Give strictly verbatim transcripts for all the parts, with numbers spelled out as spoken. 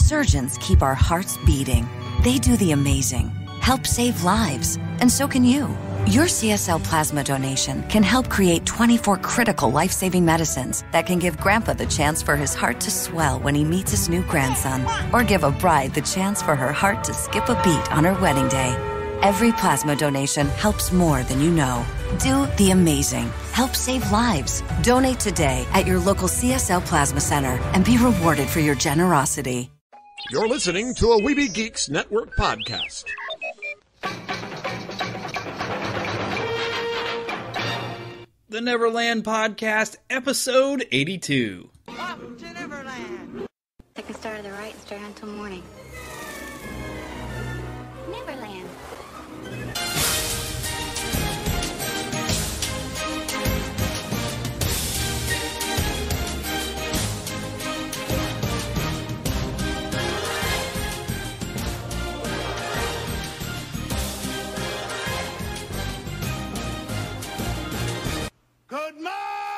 surgeons keep our hearts beating. They do the amazing, help save lives, and so can you. Your C S L plasma donation can help create twenty-four critical life-saving medicines that can give Grandpa the chance for his heart to swell when he meets his new grandson, or give a bride the chance for her heart to skip a beat on her wedding day. Every plasma donation helps more than you know. Do the amazing. Help save lives. Donate today at your local C S L Plasma Center and be rewarded for your generosity. You're listening to a Weeby Geeks Network podcast. The Neverland Podcast, episode eighty-two. Welcome to Neverland. I can start at the right and stay until morning. Neverland. Good morning,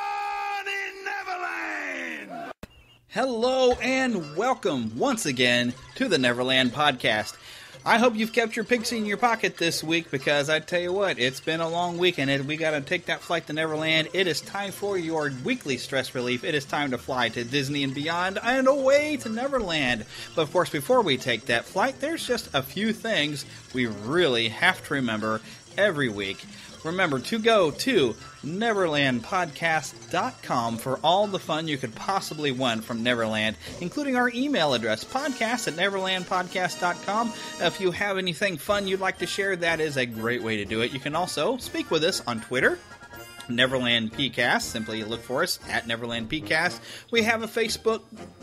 Neverland! Hello and welcome once again to the Neverland Podcast. I hope you've kept your pixie in your pocket this week because I tell you what, it's been a long weekend and we got to take that flight to Neverland. It is time for your weekly stress relief. It is time to fly to Disney and beyond and away to Neverland. But of course, before we take that flight, there's just a few things we really have to remember every week. Remember to go to neverland podcast dot com for all the fun you could possibly want from Neverland, including our email address, podcast at neverland podcast dot com. If you have anything fun you'd like to share, that is a great way to do it. You can also speak with us on Twitter, Neverland PCast. Simply look for us at Neverland PCast. We have a Facebook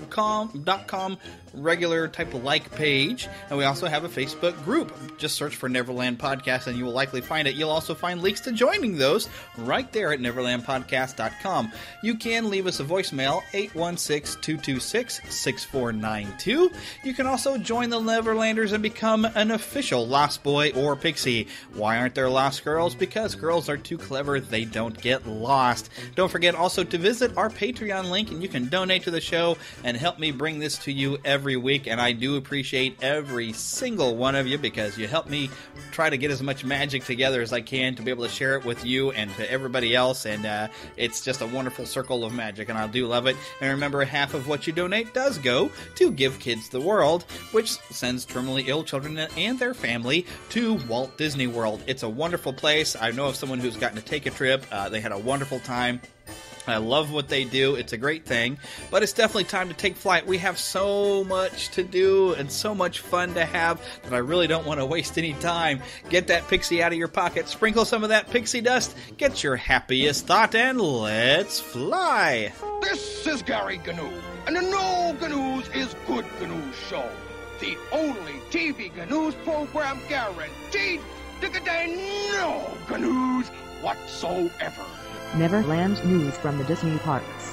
dot com regular type of like page, and we also have a Facebook group. Just search for Neverland Podcast and you will likely find it. You'll also find links to joining those right there at neverland podcast dot com. You can leave us a voicemail, eight one six, two two six, six four nine two. You can also join the Neverlanders and become an official Lost Boy or Pixie. Why aren't there Lost Girls? Because girls are too clever, they don't get lost. Don't forget also to visit our Patreon link and you can donate to the show and help me bring this to you every week, and I do appreciate every single one of you because you help me try to get as much magic together as I can to be able to share it with you and to everybody else, and uh, it's just a wonderful circle of magic and I do love it. And remember, half of what you donate does go to Give Kids the World, which sends terminally ill children and their family to Walt Disney World. It's a wonderful place. I know of someone who's gotten to take a trip. Uh, they had a wonderful time. I love what they do. It's a great thing. But it's definitely time to take flight. We have so much to do and so much fun to have that I really don't want to waste any time. Get that pixie out of your pocket. Sprinkle some of that pixie dust. Get your happiest thought and let's fly. This is Gary Gnu, and the No Gnu's is Good Gnu Show. The only T V Gnu's program guaranteed to contain no Gnu's whatsoever. Neverland news from the Disney parks.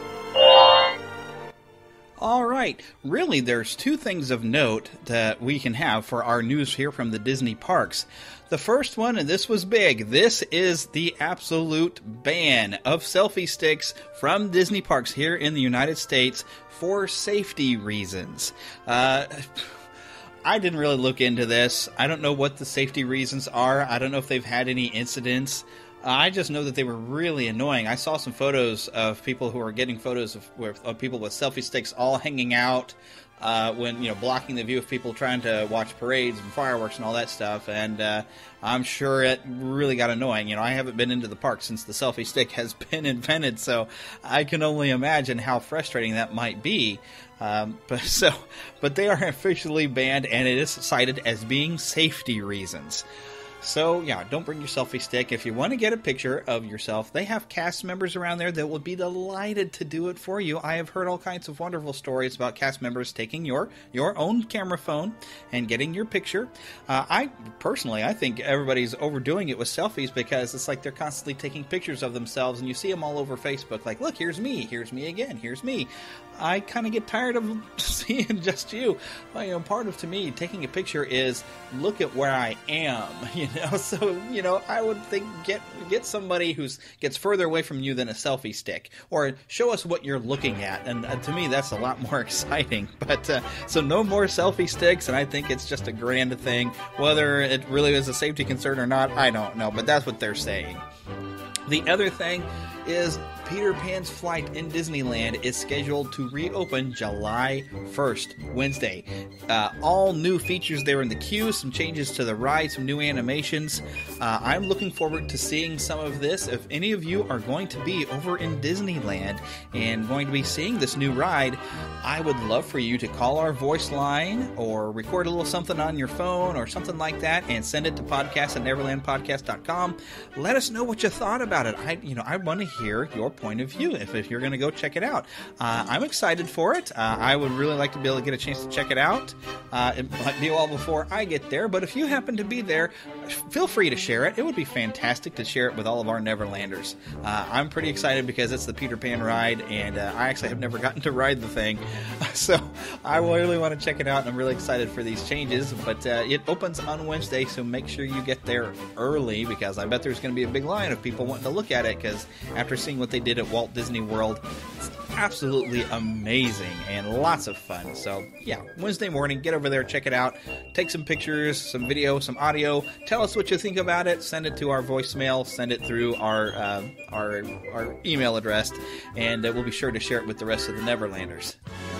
All right. Really, there's two things of note that we can have for our news here from the Disney parks. The first one, and this was big, this is the absolute ban of selfie sticks from Disney parks here in the United States for safety reasons. Uh... I didn't really look into this. I don't know what the safety reasons are. I don't know if they've had any incidents. Uh, I just know that they were really annoying. I saw some photos of people who are getting photos of, of people with selfie sticks all hanging out uh, when, you know, blocking the view of people trying to watch parades and fireworks and all that stuff. And uh, I'm sure it really got annoying. You know, I haven't been into the park since the selfie stick has been invented, so I can only imagine how frustrating that might be. Um, but so, but they are officially banned, and it is cited as being safety reasons. So, yeah, don't bring your selfie stick. If you want to get a picture of yourself, they have cast members around there that will be delighted to do it for you. I have heard all kinds of wonderful stories about cast members taking your, your own camera phone and getting your picture. Uh, I, personally, I think everybody's overdoing it with selfies because it's like they're constantly taking pictures of themselves, and you see them all over Facebook, like, look, here's me, here's me again, here's me. I kind of get tired of seeing just you. Well, you know, part of, to me, taking a picture is look at where I am, you know? So, you know, I would think get get somebody who's gets further away from you than a selfie stick, or show us what you're looking at. And uh, to me, that's a lot more exciting. But, uh, so no more selfie sticks, and I think it's just a grand thing. Whether it really is a safety concern or not, I don't know, but that's what they're saying. The other thing is Peter Pan's flight in Disneyland is scheduled to reopen July first, Wednesday. Uh, all new features there in the queue, some changes to the ride, some new animations. Uh, I'm looking forward to seeing some of this. If any of you are going to be over in Disneyland and going to be seeing this new ride, I would love for you to call our voice line or record a little something on your phone or something like that and send it to podcast at neverland podcast dot com. Let us know what you thought about it. I, you know, I want to hear your point of view if, if you're going to go check it out. Uh, I'm excited for it. Uh, I would really like to be able to get a chance to check it out. Uh, it might be a while before I get there, but if you happen to be there, feel free to share it. It would be fantastic to share it with all of our Neverlanders. Uh, I'm pretty excited because it's the Peter Pan ride, and uh, I actually have never gotten to ride the thing, so I really want to check it out, and I'm really excited for these changes. But uh, it opens on Wednesday, so make sure you get there early, because I bet there's going to be a big line of people wanting to look at it, because after seeing what they did at Walt Disney World, it's absolutely amazing and lots of fun. So yeah, Wednesday morning, get over there, check it out, take some pictures, some video, some audio, tell us what you think about it, send it to our voicemail, send it through our uh, our, our email address, and uh, we'll be sure to share it with the rest of the Neverlanders.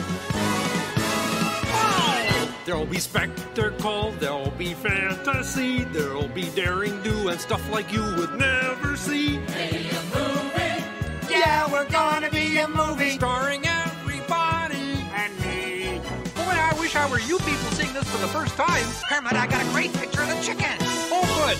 There'll be spectacle, there'll be fantasy, there'll be daring do and stuff like you would never see. Be a movie. Yeah, we're gonna be a movie. Starring everybody And me. Boy, I wish I were you people seeing this for the first time. Kermit, I got a great picture of the chicken. Oh,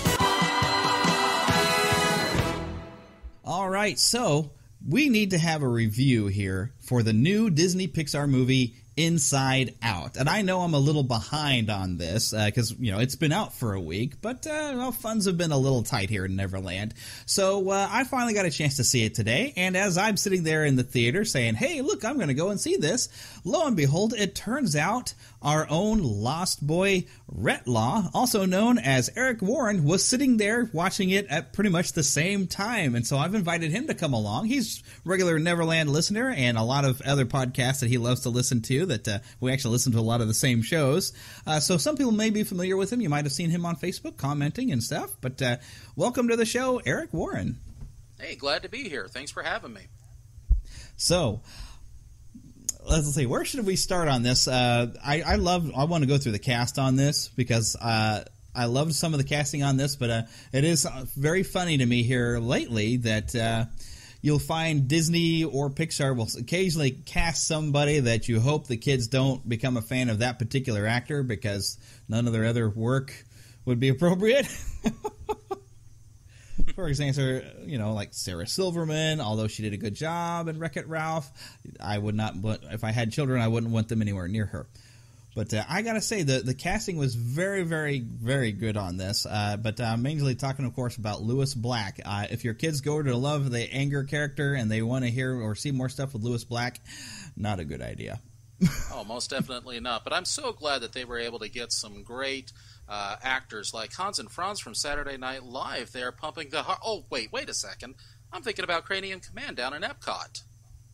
good. All right, so we need to have a review here for the new Disney Pixar movie Inside Out. And I know I'm a little behind on this because, uh, you know, it's been out for a week, but uh, well, funds have been a little tight here in Neverland. So uh, I finally got a chance to see it today, and as I'm sitting there in the theater saying, hey, look, I'm going to go and see this, lo and behold, it turns out our own lost boy Retlaw, also known as Eric Warren, was sitting there watching it at pretty much the same time. And so I've invited him to come along. He's a regular Neverland listener and a lot of other podcasts that he loves to listen to that uh, we actually listen to a lot of the same shows. Uh, so some people may be familiar with him. You might have seen him on Facebook commenting and stuff. But uh, welcome to the show, Eric Warren. Hey, glad to be here. Thanks for having me. So let's see, where should we start on this? Uh, I, I love, I want to go through the cast on this because uh, I loved some of the casting on this, but uh, it is very funny to me here lately that uh, you'll find Disney or Pixar will occasionally cast somebody that you hope the kids don't become a fan of that particular actor because none of their other work would be appropriate. For example, you know, like Sarah Silverman, although she did a good job in Wreck-It Ralph, I would not, if I had children, I wouldn't want them anywhere near her. But uh, I got to say, the, the casting was very, very, very good on this. Uh, but I'm mainly talking, of course, about Lewis Black. Uh, if your kids go to love the Anger character and they want to hear or see more stuff with Lewis Black, not a good idea. Oh, most definitely not. But I'm so glad that they were able to get some great uh, actors like Hans and Franz from Saturday Night Live. They're pumping the heart. Oh, wait, wait a second. I'm thinking about Cranium Command down in Epcot.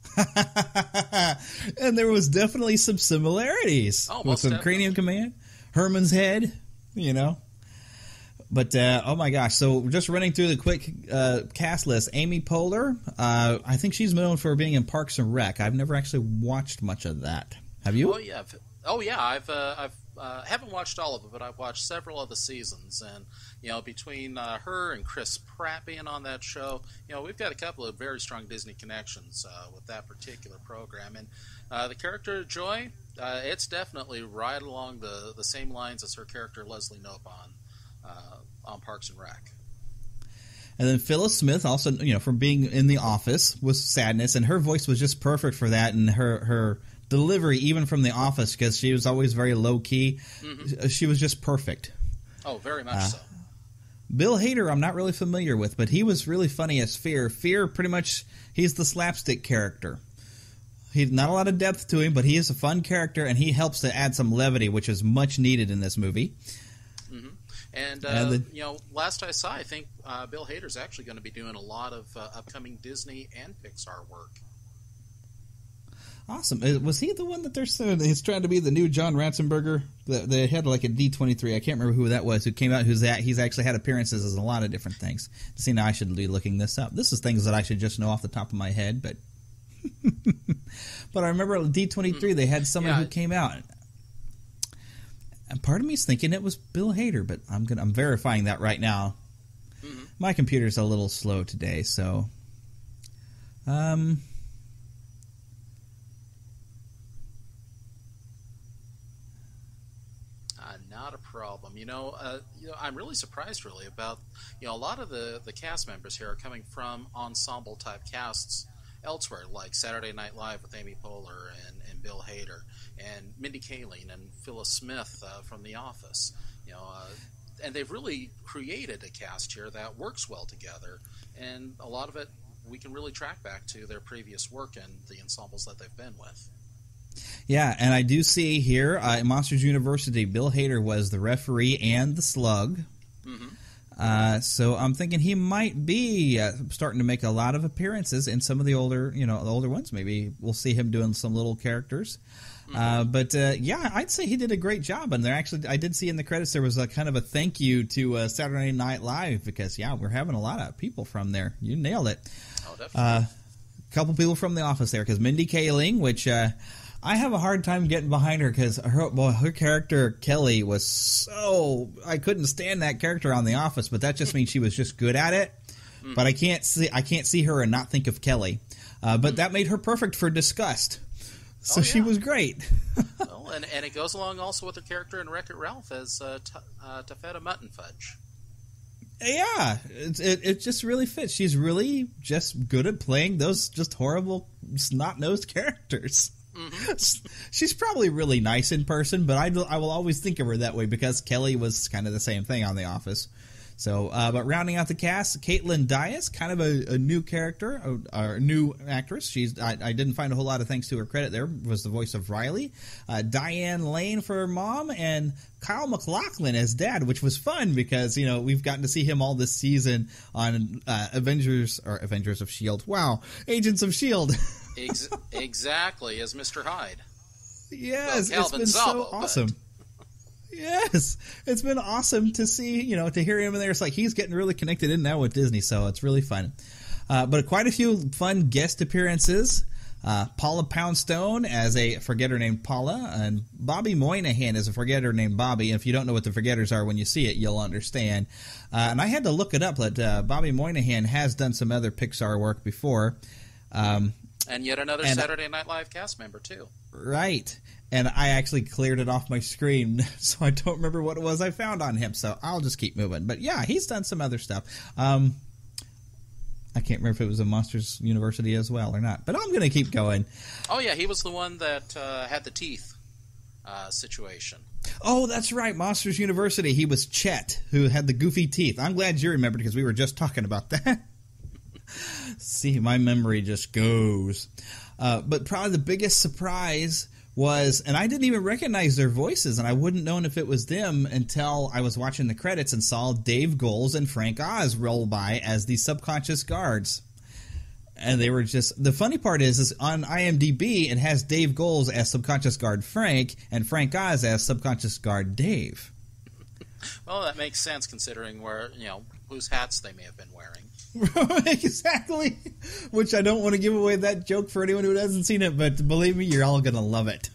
And there was definitely some similarities oh, with some definitely. Cranium Command, Herman's Head, you know. But, uh, oh my gosh, so just running through the quick uh, cast list. Amy Poehler, uh, I think she's known for being in Parks and Rec. I've never actually watched much of that. Have you? Oh, yeah. Oh, yeah. I've, uh, I've uh, haven't watched all of it, but I've watched several of the seasons. And, you know, between uh, her and Chris Pratt being on that show, you know, we've got a couple of very strong Disney connections uh, with that particular program. And uh, the character Joy, uh, it's definitely right along the, the same lines as her character Leslie Knope on. Uh, on Parks and Rec. And then Phyllis Smith, also, you know, from being in The Office, was Sadness, and her voice was just perfect for that, and her, her delivery, even from The Office, because she was always very low-key, mm-hmm. she was just perfect. Oh, very much uh, so. Bill Hader, I'm not really familiar with, but he was really funny as Fear. Fear, pretty much, he's the slapstick character. He's not a lot of depth to him, but he is a fun character, and he helps to add some levity, which is much needed in this movie. Mm-hmm. And, uh, and the, you know, last I saw, I think uh, Bill Hader's actually going to be doing a lot of uh, upcoming Disney and Pixar work. Awesome. Was he the one that they're saying he's trying to be the new John Ratzenberger? They had like a D twenty-three. I can't remember who that was who came out. Who's that? He's actually had appearances in a lot of different things. See, now I should be looking this up. This is things that I should just know off the top of my head, but but I remember D twenty-three. They had someone yeah. who came out, and part of me is thinking it was Bill Hader, but I'm gonna I'm verifying that right now. Mm-hmm. My computer's a little slow today, so um. Not a problem. You know, uh, you know, I'm really surprised, really, about you know a lot of the, the cast members here are coming from ensemble type casts elsewhere, like Saturday Night Live with Amy Poehler and, and Bill Hader, and Mindy Kaling and Phyllis Smith uh, from The Office. You know, uh, and they've really created a cast here that works well together, and a lot of it we can really track back to their previous work and the ensembles that they've been with. Yeah, and I do see here uh, in Monsters University, Bill Hader was the referee and the slug. Mm-hmm. Uh, so I'm thinking he might be uh, starting to make a lot of appearances in some of the older, you know, the older ones. Maybe we'll see him doing some little characters. Mm-hmm. Uh, but uh, yeah, I'd say he did a great job. And there actually, I did see in the credits there was a kind of a thank you to uh, Saturday Night Live because yeah, we're having a lot of people from there. You nailed it. Oh, definitely. Uh, a couple people from The Office there because Mindy Kaling, which. Uh, I have a hard time getting behind her because her, well, her character, Kelly, was so... I couldn't stand that character on The Office, but that just means she was just good at it. Mm-hmm. But I can't see I can't see her and not think of Kelly. Uh, but mm-hmm. that made her perfect for Disgust. So oh, yeah. she was great. Well, and, and it goes along also with her character in Wreck-It Ralph as uh, t- uh, Taffeta Mutton Fudge. Yeah, it, it, it just really fits. She's really just good at playing those just horrible, snot-nosed characters. Mm-hmm. She's probably really nice in person, but I, I will always think of her that way because Kelly was kind of the same thing on The Office. So, uh, but rounding out the cast, Caitlin Dias, kind of a, a new character, a, a new actress. She's I, I didn't find a whole lot of thanks to her credit there. Was the voice of Riley, uh, Diane Lane for her mom, and Kyle MacLachlan as dad, which was fun because you know we've gotten to see him all this season on uh, Avengers or Avengers of S H I E L D. Wow, Agents of S H I E L D. Ex- exactly, as Mister Hyde. Yes, well, it's been Sabo, so awesome. But... Yes, it's been awesome to see, you know, to hear him in there. It's like he's getting really connected in now with Disney, so it's really fun. Uh, but quite a few fun guest appearances. Uh, Paula Poundstone as a forgetter named Paula, and Bobby Moynihan as a forgetter named Bobby. If you don't know what the forgetters are when you see it, you'll understand. Uh, and I had to look it up, but uh, Bobby Moynihan has done some other Pixar work before. Um, and yet another and, Saturday Night Live cast member, too. Right. And I actually cleared it off my screen, so I don't remember what it was I found on him, so I'll just keep moving. But yeah, he's done some other stuff. Um, I can't remember if it was a Monsters University as well or not, but I'm going to keep going. Oh, yeah, he was the one that uh, had the teeth uh, situation. Oh, that's right, Monsters University. He was Chet, who had the goofy teeth. I'm glad you remembered because we were just talking about that. See, my memory just goes. Uh, but probably the biggest surprise was, and I didn't even recognize their voices, and I wouldn't known if it was them until I was watching the credits and saw Dave Goelz and Frank Oz roll by as the subconscious guards. And they were just, the funny part is, is on IMDb, it has Dave Goelz as subconscious guard Frank, and Frank Oz as subconscious guard Dave. Well, that makes sense considering where, you know, whose hats they may have been wearing. Exactly. Which I don't want to give away that joke for anyone who hasn't seen it, but believe me, you're all going to love it.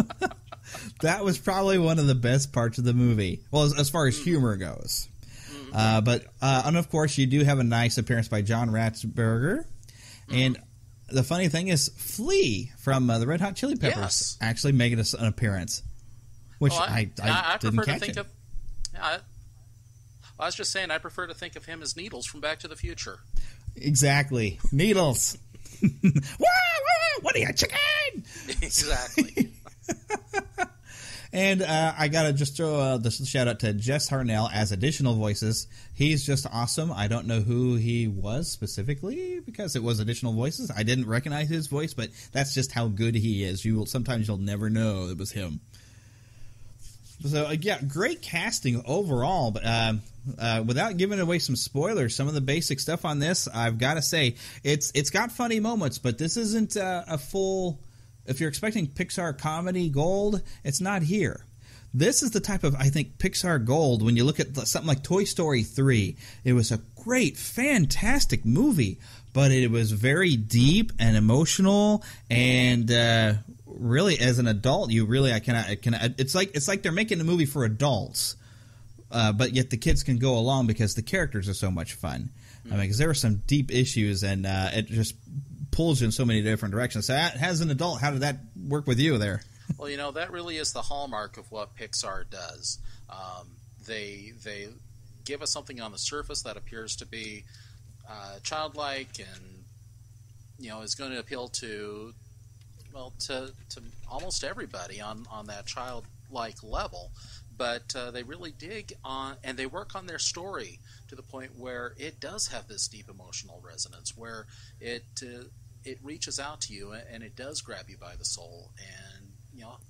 That was probably one of the best parts of the movie. Well, as, as far as humor goes. Mm-hmm. Uh, but, uh, and of course, you do have a nice appearance by John Ratzenberger. Mm-hmm. And the funny thing is, Flea from uh, the Red Hot Chili Peppers yes. actually making an appearance. Which well, I, I, I, I prefer didn't to catch think it. of. I, I was just saying, I prefer to think of him as Needles from Back to the Future. Exactly. Needles. Wah, wah, what are you, chicken? Exactly. And uh, I got to just throw uh, the shout out to Jess Harnell as additional voices. He's just awesome. I don't know who he was specifically because it was additional voices. I didn't recognize his voice, but that's just how good he is. You will, sometimes you'll never know it was him. So, uh, yeah, great casting overall. But uh, uh, without giving away some spoilers, some of the basic stuff on this, I've got to say, it's it's got funny moments, but this isn't uh, a full... If you're expecting Pixar comedy gold, it's not here. This is the type of, I think, Pixar gold. When you look at something like Toy Story three, it was a great, fantastic movie, but it was very deep and emotional, and uh, really, as an adult, you really, I cannot, I cannot, it's like it's like they're making a movie for adults, uh, but yet the kids can go along because the characters are so much fun. Mm-hmm. I mean, because there were some deep issues, and uh, it just pulls you in so many different directions. So as an adult, how did that work with you there? Well, you know, that really is the hallmark of what Pixar does. Um, they they give us something on the surface that appears to be uh, childlike and, you know, is going to appeal to, well, to, to almost everybody on, on that childlike level. But uh, they really dig on, and they work on their story to the point where it does have this deep emotional resonance, where it uh, it reaches out to you and it does grab you by the soul. And, you know,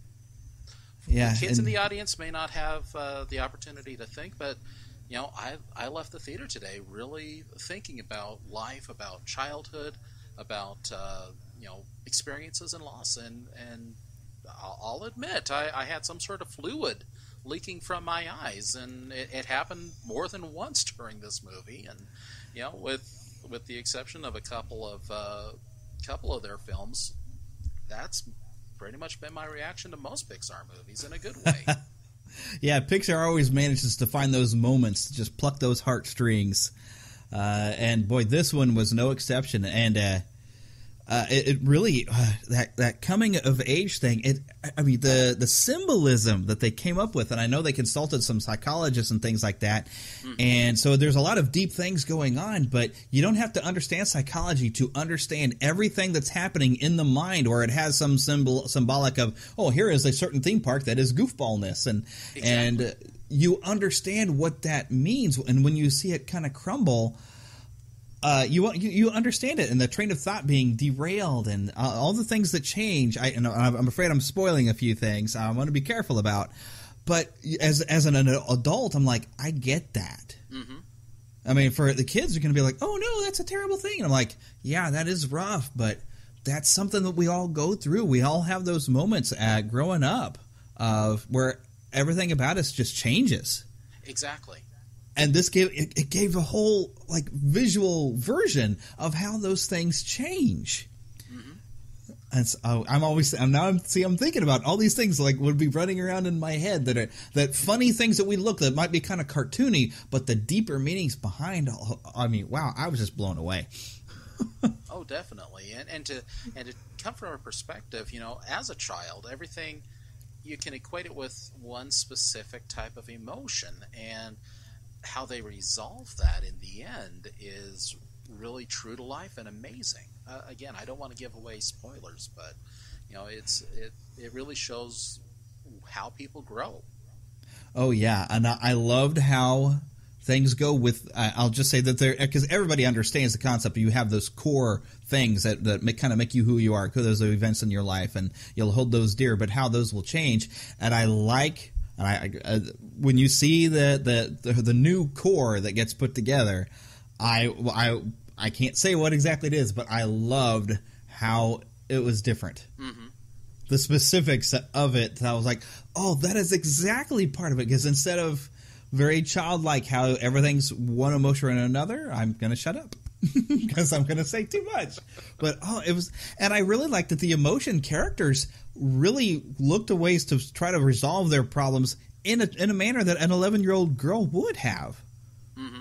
yeah, kids and in the audience may not have uh, the opportunity to think, but, you know, I I left the theater today really thinking about life, about childhood, about, uh, you know, experiences and loss. And, and I'll, I'll admit, I, I had some sort of fluid leaking from my eyes, and it, it happened more than once during this movie. And, you know, with with the exception of a couple of uh, couple of their films, that's pretty much been my reaction to most Pixar movies in a good way. Yeah, Pixar always manages to find those moments to just pluck those heartstrings, uh, and boy, this one was no exception. And uh, uh, it, it really uh, that that coming of age thing. It, I mean, the the symbolism that they came up with, and I know they consulted some psychologists and things like that, mm-hmm. and so there's a lot of deep things going on. But you don't have to understand psychology to understand everything that's happening in the mind, or it has some symbol symbolic of, oh, here is a certain theme park that is goofballness, and exactly. and uh, you understand what that means, and when you see it kind of crumble. Uh, you, you you understand it, and the train of thought being derailed, and uh, all the things that change. I, and I'm afraid I'm spoiling a few things. I want to be careful about. But as as an adult, I'm like, I get that. Mm-hmm. I mean, for the kids, they're going to be like, "Oh no, that's a terrible thing." And I'm like, "Yeah, that is rough, but that's something that we all go through. We all have those moments at growing up of where everything about us just changes." Exactly. And this gave it, it gave a whole like visual version of how those things change. Mm-hmm. And so I'm always I'm now I'm, see I'm thinking about all these things like would be running around in my head that are that funny things that we look that might be kind of cartoony, but the deeper meanings behind. I mean, wow! I was just blown away. Oh, definitely, and and to and to come from a perspective, you know, as a child, everything you can equate it with one specific type of emotion, and how they resolve that in the end is really true to life and amazing. Uh, again, I don't want to give away spoilers, but you know, it's it it really shows how people grow. Oh yeah, and I, I loved how things go with. Uh, I'll just say that there, because everybody understands the concept. You have those core things that that make, kind of make you who you are. Those are events in your life, and you'll hold those dear. But how those will change, and I like. And I, uh, when you see the, the, the, the new core that gets put together, I, I, I can't say what exactly it is, but I loved how it was different. Mm-hmm. The specifics of it, I was like, oh, that is exactly part of it. Because instead of very childlike how everything's one emotion or another, I'm going to shut up. Because I'm going to say too much. But, oh, it was... And I really liked that the emotion characters really looked at ways to try to resolve their problems in a, in a manner that an eleven-year-old girl would have. Mm-hmm.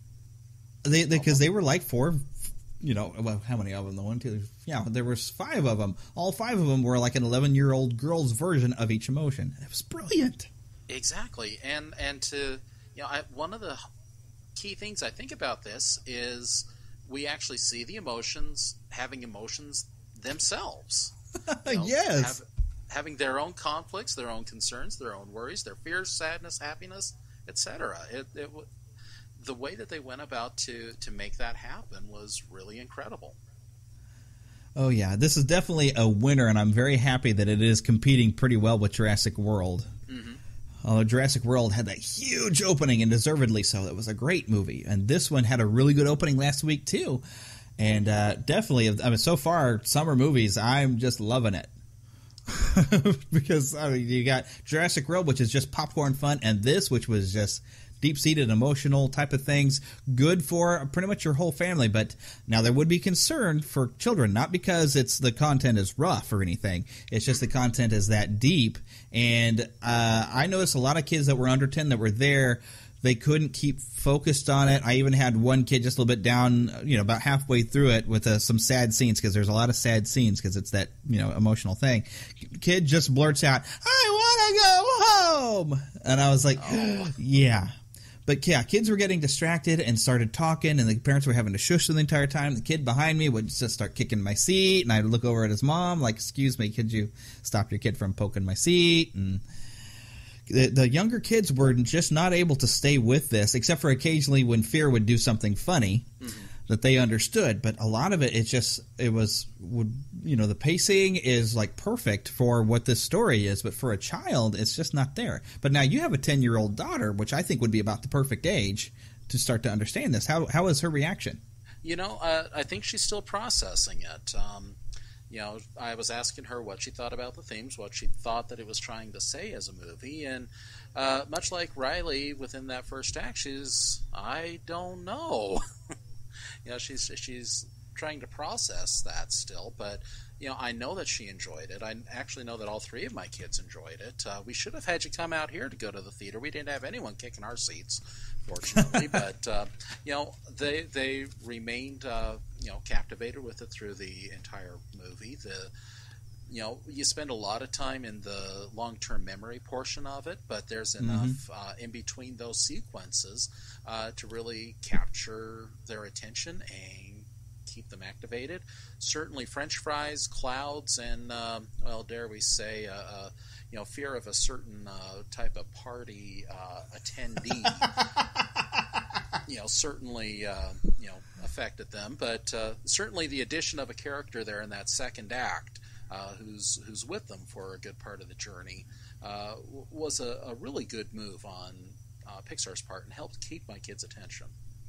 They Because they, they were like four... You know, well, how many of them? The one, two... Yeah, there was five of them. All five of them were like an eleven-year-old girl's version of each emotion. It was brilliant. Exactly. And, and to... You know, I, one of the key things I think about this is... we actually see the emotions having emotions themselves. You know, yes. have, having their own conflicts, their own concerns, their own worries, their fears, sadness, happiness, et cetera. It, it, the way that they went about to, to make that happen was really incredible. Oh, yeah. This is definitely a winner, and I'm very happy that it is competing pretty well with Jurassic World. Mm-hmm. Uh, Jurassic World had that huge opening, and deservedly so. It was a great movie. And this one had a really good opening last week, too. And uh, definitely, I mean, so far, summer movies, I'm just loving it. Because, I mean, you got Jurassic World, which is just popcorn fun, and this, which was just deep-seated emotional type of things, good for pretty much your whole family. But now there would be concern for children, not because it's the content is rough or anything. It's just the content is that deep. And uh, I noticed a lot of kids that were under ten that were there, they couldn't keep focused on it. I even had one kid just a little bit down, you know, about halfway through it with uh, some sad scenes, because there's a lot of sad scenes because it's that, you know, emotional thing. Kid just blurts out, "I want to go home," and I was like, oh. yeah. But yeah, kids were getting distracted and started talking, and the parents were having to shush them the entire time. The kid behind me would just start kicking my seat, and I'd look over at his mom like, "Excuse me, could you stop your kid from poking my seat?" And the, the younger kids were just not able to stay with this, except for occasionally when Fear would do something funny mm-hmm. that they understood. But a lot of it, it just, it was, would you know, the pacing is like perfect for what this story is, but for a child, it's just not there. But now you have a ten-year-old daughter, which I think would be about the perfect age to start to understand this. How How is her reaction? You know, uh, I think she's still processing it. Um, you know, I was asking her what she thought about the themes, what she thought that it was trying to say as a movie, and uh, much like Riley within that first act, she's, I don't know. You know, she's she's trying to process that still, but you know, I know that she enjoyed it. I actually know that all three of my kids enjoyed it. Uh, we should have had you come out here to go to the theater. We didn't have anyone kicking our seats, fortunately, but uh, you know, they they remained uh, you know, captivated with it through the entire movie. The you know, you spend a lot of time in the long-term memory portion of it, but there's enough mm-hmm. uh, in between those sequences uh, to really capture their attention and keep them activated. Certainly French fries, clouds, and, uh, well, dare we say, uh, uh, you know, fear of a certain uh, type of party uh, attendee, you know, certainly, uh, you know, affected them. But uh, certainly the addition of a character there in that second act, Uh, who's who's with them for a good part of the journey, uh, was a, a really good move on uh, Pixar's part and helped keep my kids' attention.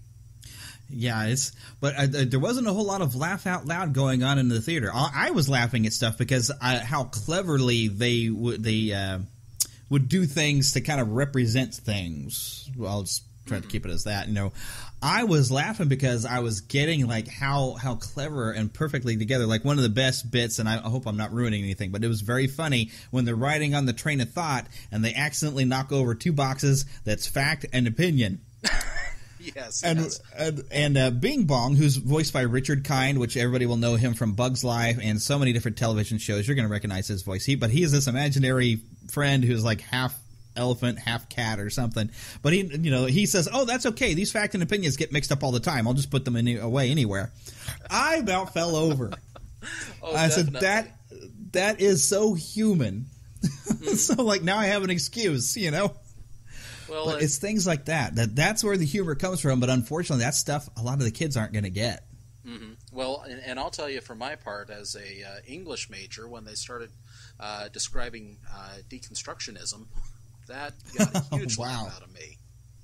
Yeah, it's but uh, there wasn't a whole lot of laugh out loud going on in the theater. I, I was laughing at stuff because I, how cleverly they would they uh, would do things to kind of represent things. Well, I'll just try to keep it as that, you know. I was laughing because I was getting like how how clever and perfectly together. Like one of the best bits, and I hope I'm not ruining anything, but it was very funny when they're riding on the train of thought and they accidentally knock over two boxes that's fact and opinion. Yes, and yes. and, and uh, Bing Bong, who's voiced by Richard Kind, which everybody will know him from Bug's Life and so many different television shows. You're going to recognize his voice. He, but he is this imaginary friend who's like half elephant, half cat or something. But he, you know, he says, "Oh, that's okay. These facts and opinions get mixed up all the time. I'll just put them any, away anywhere." I about fell over. Oh, I definitely. said, "That that is so human." Mm-hmm. So, like, now I have an excuse, you know. Well, but it's things like that. That that's where the humor comes from. But unfortunately, that stuff a lot of the kids aren't going to get. Mm-hmm. Well, and, and I'll tell you, for my part, as a uh, English major, when they started uh, describing uh, deconstructionism, that got a huge wow. laugh out of me.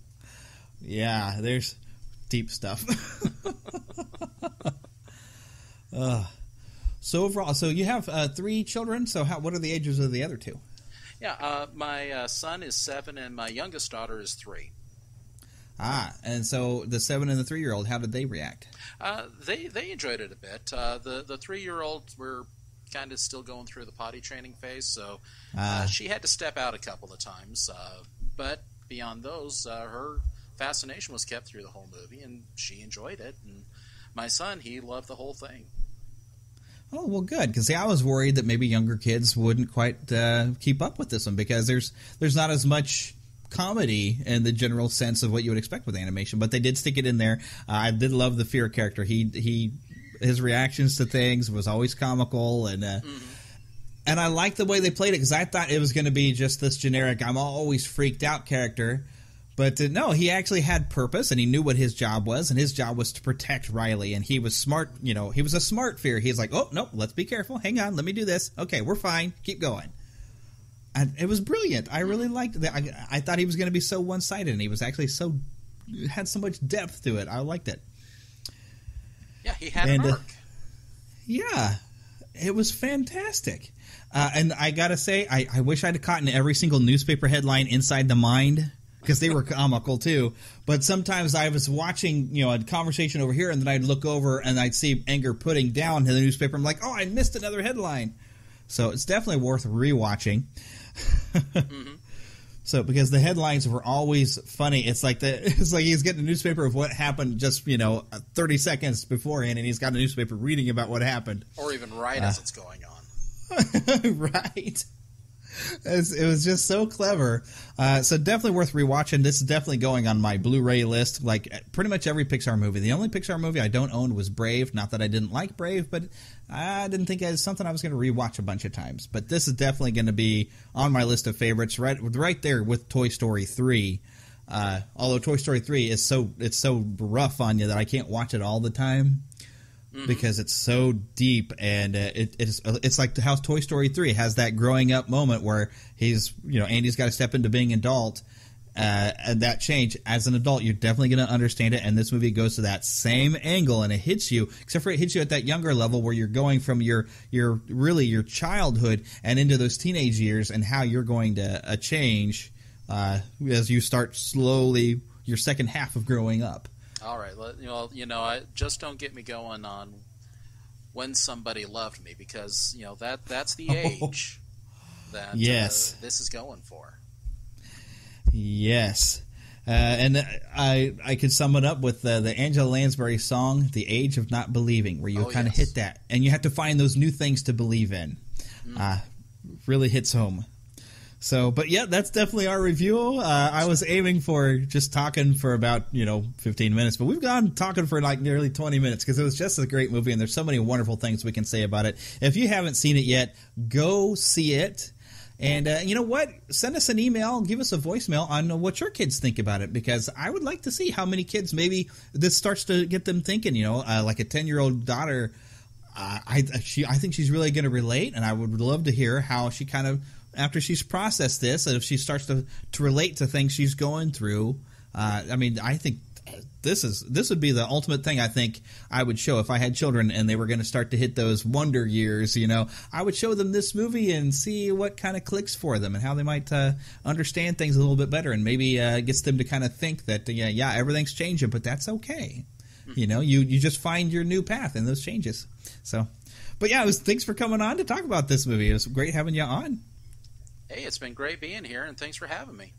Yeah, there's deep stuff. uh, so overall, so you have uh, three children. So how? What are the ages of the other two? Yeah, uh, my uh, son is seven, and my youngest daughter is three. Ah, and so the seven and the three-year-old, how did they react? Uh, they they enjoyed it a bit. Uh, the the three-year-old were kind of still going through the potty training phase, so uh, she had to step out a couple of times. Uh, but beyond those, uh, her fascination was kept through the whole movie, and she enjoyed it. And my son, he loved the whole thing. Oh, well, good, because see, I was worried that maybe younger kids wouldn't quite uh, keep up with this one, because there's there's not as much comedy in the general sense of what you would expect with animation, but they did stick it in there. Uh, I did love the Fear character. He he. His reactions to things was always comical, and uh, mm-hmm. And I like the way they played it because I thought it was going to be just this generic, I'm always freaked out character. But uh, no, he actually had purpose, and he knew what his job was, and his job was to protect Riley. And he was smart, you know, he was a smart fear. He's like, oh, no, let's be careful. Hang on, let me do this. Okay, we're fine. Keep going. And it was brilliant. I really liked that. I, I thought he was going to be so one-sided, and he was actually so, had so much depth to it. I liked it. Yeah, he had and, an arc. Uh, yeah, it was fantastic. Uh, and I got to say, I, I wish I'd have caught in every single newspaper headline inside the mind, because they were comical too. But sometimes I was watching, you know, a conversation over here, and then I'd look over and I'd see Anger putting down the newspaper. I'm like, oh, I missed another headline. So it's definitely worth rewatching. mm-hmm. So because the headlines were always funny. It's like the it's like he's getting a newspaper of what happened just, you know, thirty seconds beforehand, and he's got a newspaper reading about what happened, or even right uh, as it's going on. Right. It was just so clever. Uh, so definitely worth rewatching. This is definitely going on my Blu-ray list. Like pretty much every Pixar movie. The only Pixar movie I don't own was Brave. Not that I didn't like Brave, but I didn't think it was something I was going to rewatch a bunch of times. But this is definitely going to be on my list of favorites, right, right there with Toy Story three. Uh, although Toy Story three is so it's so rough on you that I can't watch it all the time. Mm-hmm. Because it's so deep, and uh, it, it's it's like how Toy Story three has that growing up moment where he's, you know, Andy's got to step into being an adult, uh, and that change as an adult, you're definitely going to understand it. And this movie goes to that same angle, and it hits you, except for it hits you at that younger level where you're going from your your really your childhood and into those teenage years, and how you're going to uh, change uh, as you start slowly your second half of growing up. All right, you know, you know, I just don't get me going on when somebody loved me, because you know that that's the age oh. that yes. uh, this is going for. Yes, uh, and I I could sum it up with uh, the Angela Lansbury song, "The Age of Not Believing," where you oh, kind of yes. hit that, and you have to find those new things to believe in. Mm. Uh, really hits home. So, but yeah, that's definitely our review. Uh, I was aiming for just talking for about, you know, fifteen minutes, but we've gone talking for like nearly twenty minutes because it was just a great movie, and there's so many wonderful things we can say about it. If you haven't seen it yet, go see it. And uh, you know what? Send us an email, give us a voicemail on what your kids think about it, because I would like to see how many kids maybe this starts to get them thinking, you know, uh, like a ten-year-old daughter. Uh, I, she, I think she's really going to relate, and I would love to hear how she kind of, after she's processed this, and if she starts to, to relate to things she's going through. Uh, I mean, I think this is this would be the ultimate thing I think I would show if I had children and they were going to start to hit those wonder years, you know. I would show them this movie and see what kind of clicks for them and how they might uh, understand things a little bit better, and maybe uh, gets them to kind of think that, yeah, yeah, everything's changing, but that's okay. You know, you, you just find your new path in those changes. So, but yeah, it was, thanks for coming on to talk about this movie. It was great having you on. Hey, it's been great being here, and thanks for having me.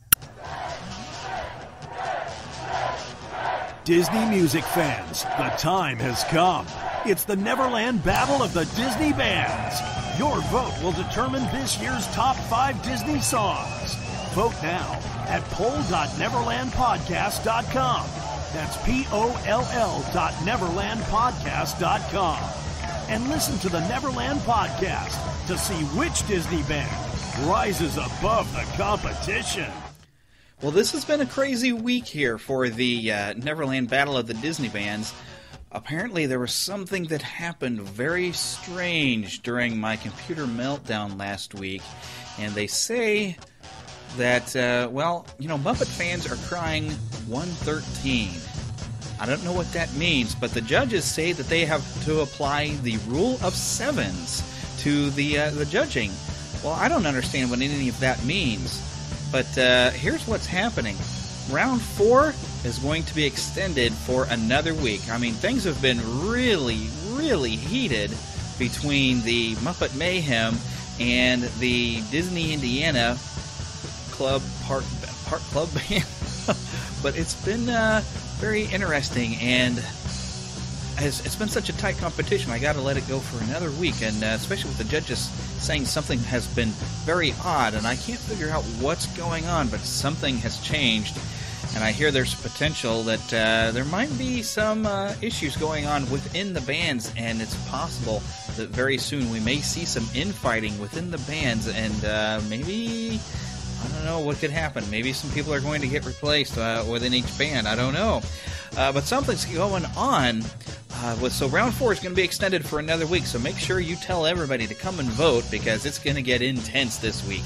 Disney music fans, the time has come. It's the Neverland Battle of the Disney Bands. Your vote will determine this year's top five Disney songs. Vote now at poll dot neverland podcast dot com. That's P O L L dot neverland podcast dot com. And listen to the Neverland Podcast to see which Disney band rises above the competition. Well, this has been a crazy week here for the uh, Neverland Battle of the Disney Bands. Apparently, there was something that happened very strange during my computer meltdown last week. And they say that, uh, well, you know, Muppet fans are crying one thirteen. I don't know what that means, but the judges say that they have to apply the rule of sevens to the uh, the judging. Well, I don't understand what any of that means. But uh, here's what's happening. Round four is going to be extended for another week. I mean, things have been really, really heated between the Muppet Mayhem and the Disney Indiana Club Park, Park Club Band. But it's been uh, very interesting, and it's, it's been such a tight competition. I got to let it go for another week, and uh, especially with the judges saying something has been very odd, and I can't figure out what's going on, but something has changed, and I hear there's potential that uh, there might be some uh, issues going on within the bands, and it's possible that very soon we may see some infighting within the bands, and uh, maybe, I don't know what could happen. Maybe some people are going to get replaced uh, within each band. I don't know. Uh, but something's going on. Uh, with, so round four is going to be extended for another week, so make sure you tell everybody to come and vote, because it's going to get intense this week.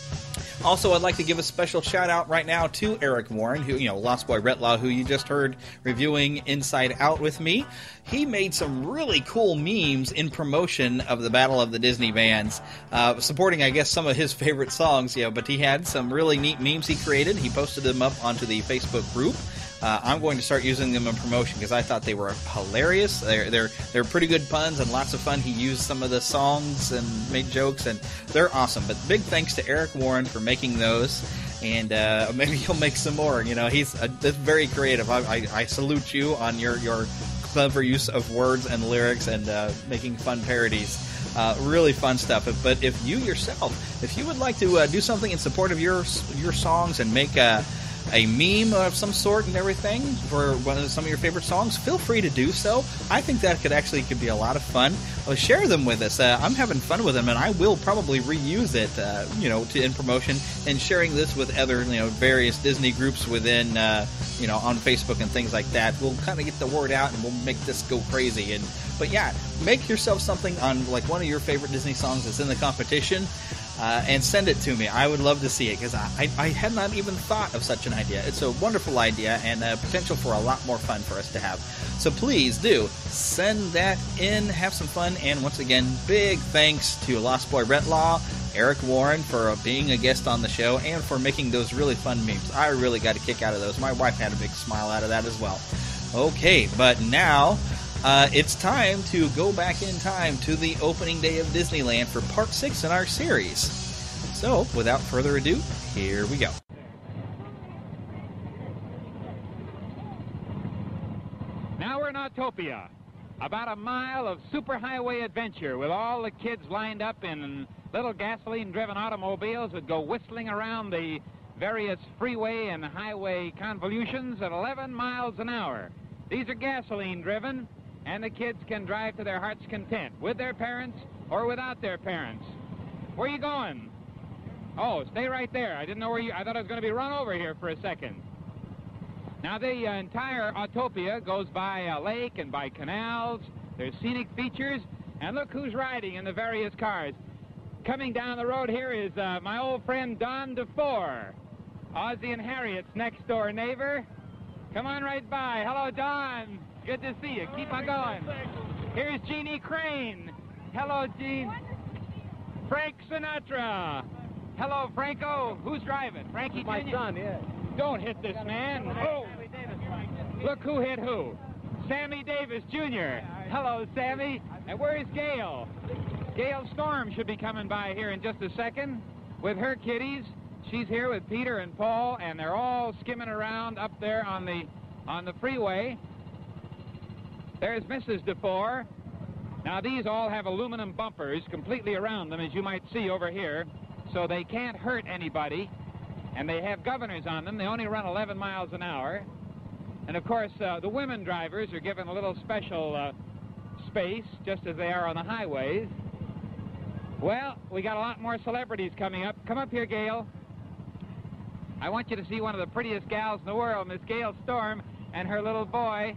Also, I'd like to give a special shout-out right now to Eric Warren, who, you know, Lost Boy Retlaw, who you just heard reviewing Inside Out with me. He made some really cool memes in promotion of the Battle of the Disney Bands, uh, supporting, I guess, some of his favorite songs, you know, but he had some really neat memes he created. He posted them up onto the Facebook group. Uh, I'm going to start using them in promotion because I thought they were hilarious. They're they're they're pretty good puns and lots of fun. He used some of the songs and made jokes, and they're awesome. But big thanks to Eric Warren for making those, and uh, maybe he'll make some more. You know, he's uh, very creative. I, I, I salute you on your your clever use of words and lyrics and uh, making fun parodies. Uh, really fun stuff. But if you yourself, if you would like to uh, do something in support of your your songs and make a a meme of some sort and everything for one of some of your favorite songs, feel free to do so. I think that could actually could be a lot of fun. Well, share them with us. Uh, I'm having fun with them, and I will probably reuse it, uh, you know, to, in promotion, and sharing this with other, you know, various Disney groups within, uh, you know, on Facebook and things like that. We'll kind of get the word out, and we'll make this go crazy. And but yeah, make yourself something on like one of your favorite Disney songs that's in the competition. Uh, and send it to me. I would love to see it, because I, I, I had not even thought of such an idea. It's a wonderful idea, and uh, potential for a lot more fun for us to have. So please do send that in, have some fun, and once again, big thanks to Lost Boy Retlaw, Eric Warren for being a guest on the show, and for making those really fun memes. I really got a kick out of those. My wife had a big smile out of that as well. Okay, but now Uh, it's time to go back in time to the opening day of Disneyland for part six in our series. So, without further ado, here we go. Now we're in Autopia, about a mile of superhighway adventure with all the kids lined up in little gasoline-driven automobiles that go whistling around the various freeway and highway convolutions at eleven miles an hour. These are gasoline-driven, and the kids can drive to their heart's content, with their parents or without their parents. Where are you going? Oh, stay right there. I didn't know where you... I thought I was going to be run over here for a second. Now, the uh, entire Autopia goes by a lake and by canals. There's scenic features, and look who's riding in the various cars. Coming down the road here is uh, my old friend Don DeFore, Ozzie and Harriet's next-door neighbor. Come on right by. Hello, Don. Good to see you. Keep on going. Here's Jeannie Crane. Hello, Gene. Frank Sinatra. Hello, Franco. Who's driving? Frankie My Junior? son, yeah. Don't hit this man. Oh. Look who hit who. Sammy Davis, Junior Hello, Sammy. And where's Gail? Gail Storm should be coming by here in just a second with her kiddies. She's here with Peter and Paul, and they're all skimming around up there on the on the freeway. There's Missus DeFore. Now, these all have aluminum bumpers completely around them, as you might see over here, so they can't hurt anybody. And they have governors on them. They only run eleven miles an hour. And, of course, uh, the women drivers are given a little special uh, space, just as they are on the highways. Well, we got a lot more celebrities coming up. Come up here, Gail. I want you to see one of the prettiest gals in the world, Miss Gail Storm, and her little boy.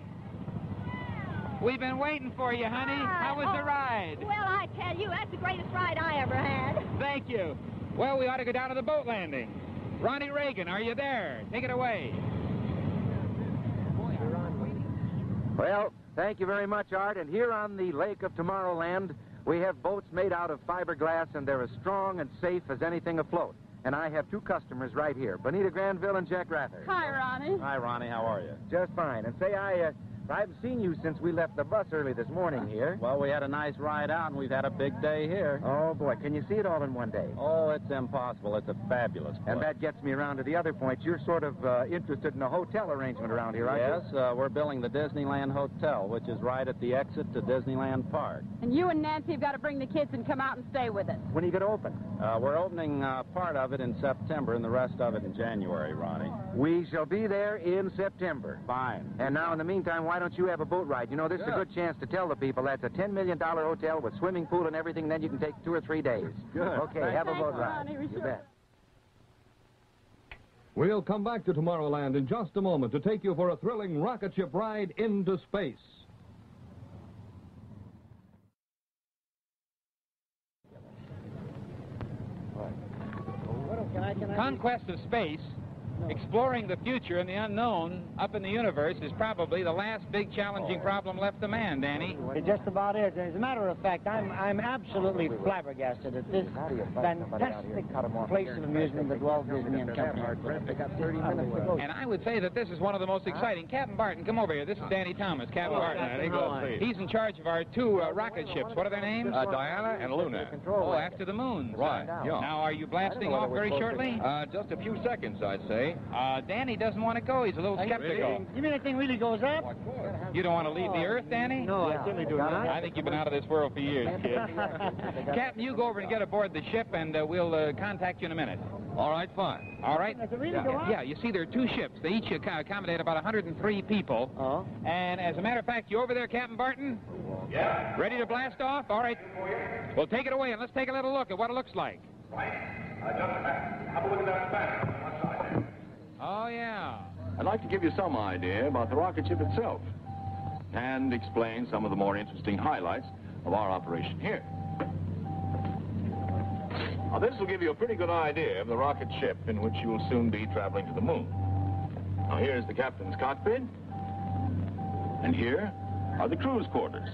We've been waiting for you, honey. How was the ride? Well, I tell you, that's the greatest ride I ever had. Thank you. Well, we ought to go down to the boat landing. Ronnie Reagan, are you there? Take it away. Well, thank you very much, Art. And here on the Lake of Tomorrowland, we have boats made out of fiberglass, and they're as strong and safe as anything afloat. And I have two customers right here, Bonita Granville and Jack Rather. Hi, Ronnie. Hi, Ronnie. How are you? Just fine. And say, I, uh, I haven't seen you since we left the bus early this morning here. Well, we had a nice ride out, and we've had a big day here. Oh, boy. Can you see it all in one day? Oh, it's impossible. It's a fabulous place. And that gets me around to the other point. You're sort of uh, interested in a hotel arrangement around here, aren't yes, you? Yes, uh, we're building the Disneyland Hotel, which is right at the exit to Disneyland Park. And you and Nancy have got to bring the kids and come out and stay with us. When are you going to open? Uh, we're opening uh, part of it in September and the rest of it in January, Ronnie. We shall be there in September. Fine. And now, in the meantime, why don't don't you have a boat ride? You know, this is a good chance to tell the people that's a ten million dollar hotel with swimming pool and everything, then you can take two or three days. Good. Okay, Thanks. have a boat Thanks, ride. honey, You sure. bet. We'll come back to Tomorrowland in just a moment to take you for a thrilling rocket ship ride into space. Conquest of space, exploring the future and the unknown up in the universe is probably the last big challenging problem left to man, Danny. It just about is. As a matter of fact, I'm I'm absolutely flabbergasted at this fantastic place of amusement that Walt Disney and Company have built. And I would say that this is one of the most exciting. Captain Barton, come over here. This is Danny Thomas. Captain Barton. He's in charge of our two uh, rocket ships. What are their names? Uh, Diana and Luna. Oh, after the moons. Right, yeah. Now, are you blasting off very shortly? Uh, just a few seconds, I'd say. Uh, Danny doesn't want to go. He's a little skeptical. You mean that thing really goes up? You don't want to leave the Earth, Danny? No, I certainly do not. I think you've been out of this world for years, kid. Captain, you go over and get aboard the ship, and uh, we'll uh, contact you in a minute. All right, fine. All right? Does it really yeah. go up? Yeah, you see, there are two ships. They each ac- accommodate about one hundred three people. Oh. And as a matter of fact, you over there, Captain Barton? Yeah. Ready to blast off? All right. Well, take it away, and let's take a little look at what it looks like. Oh, yeah. I'd like to give you some idea about the rocket ship itself and explain some of the more interesting highlights of our operation here. Now, this will give you a pretty good idea of the rocket ship in which you will soon be traveling to the moon. Now, here's the captain's cockpit, and here are the crew's quarters.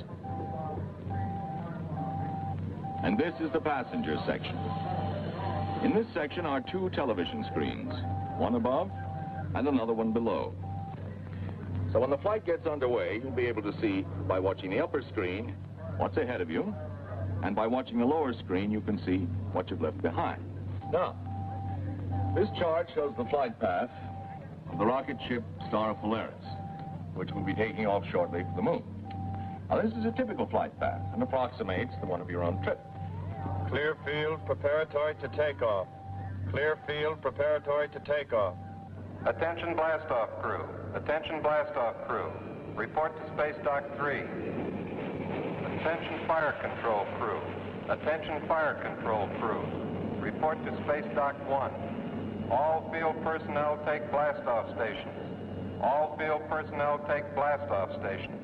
And this is the passenger section. In this section are two television screens, one above and another one below. So when the flight gets underway, you'll be able to see, by watching the upper screen, what's ahead of you, and by watching the lower screen, you can see what you've left behind. Now, this chart shows the flight path of the rocket ship Star of Polaris, which will be taking off shortly for the moon. Now, this is a typical flight path and approximates the one of your own trip. Clear field preparatory to takeoff. Clear field preparatory to takeoff. Attention blast-off crew. Attention blast-off crew. Report to Space Dock three. Attention fire control crew. Attention fire control crew. Report to Space Dock one. All field personnel take blast-off stations. All field personnel take blast-off stations.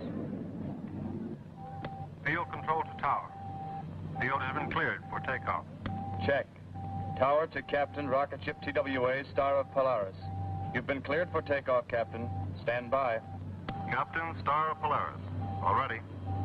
Field control to tower. Field has been cleared for takeoff. Check. Tower to Captain, rocket ship T W A, Star of Polaris. You've been cleared for takeoff, Captain. Stand by. Captain, Star of Polaris. All ready.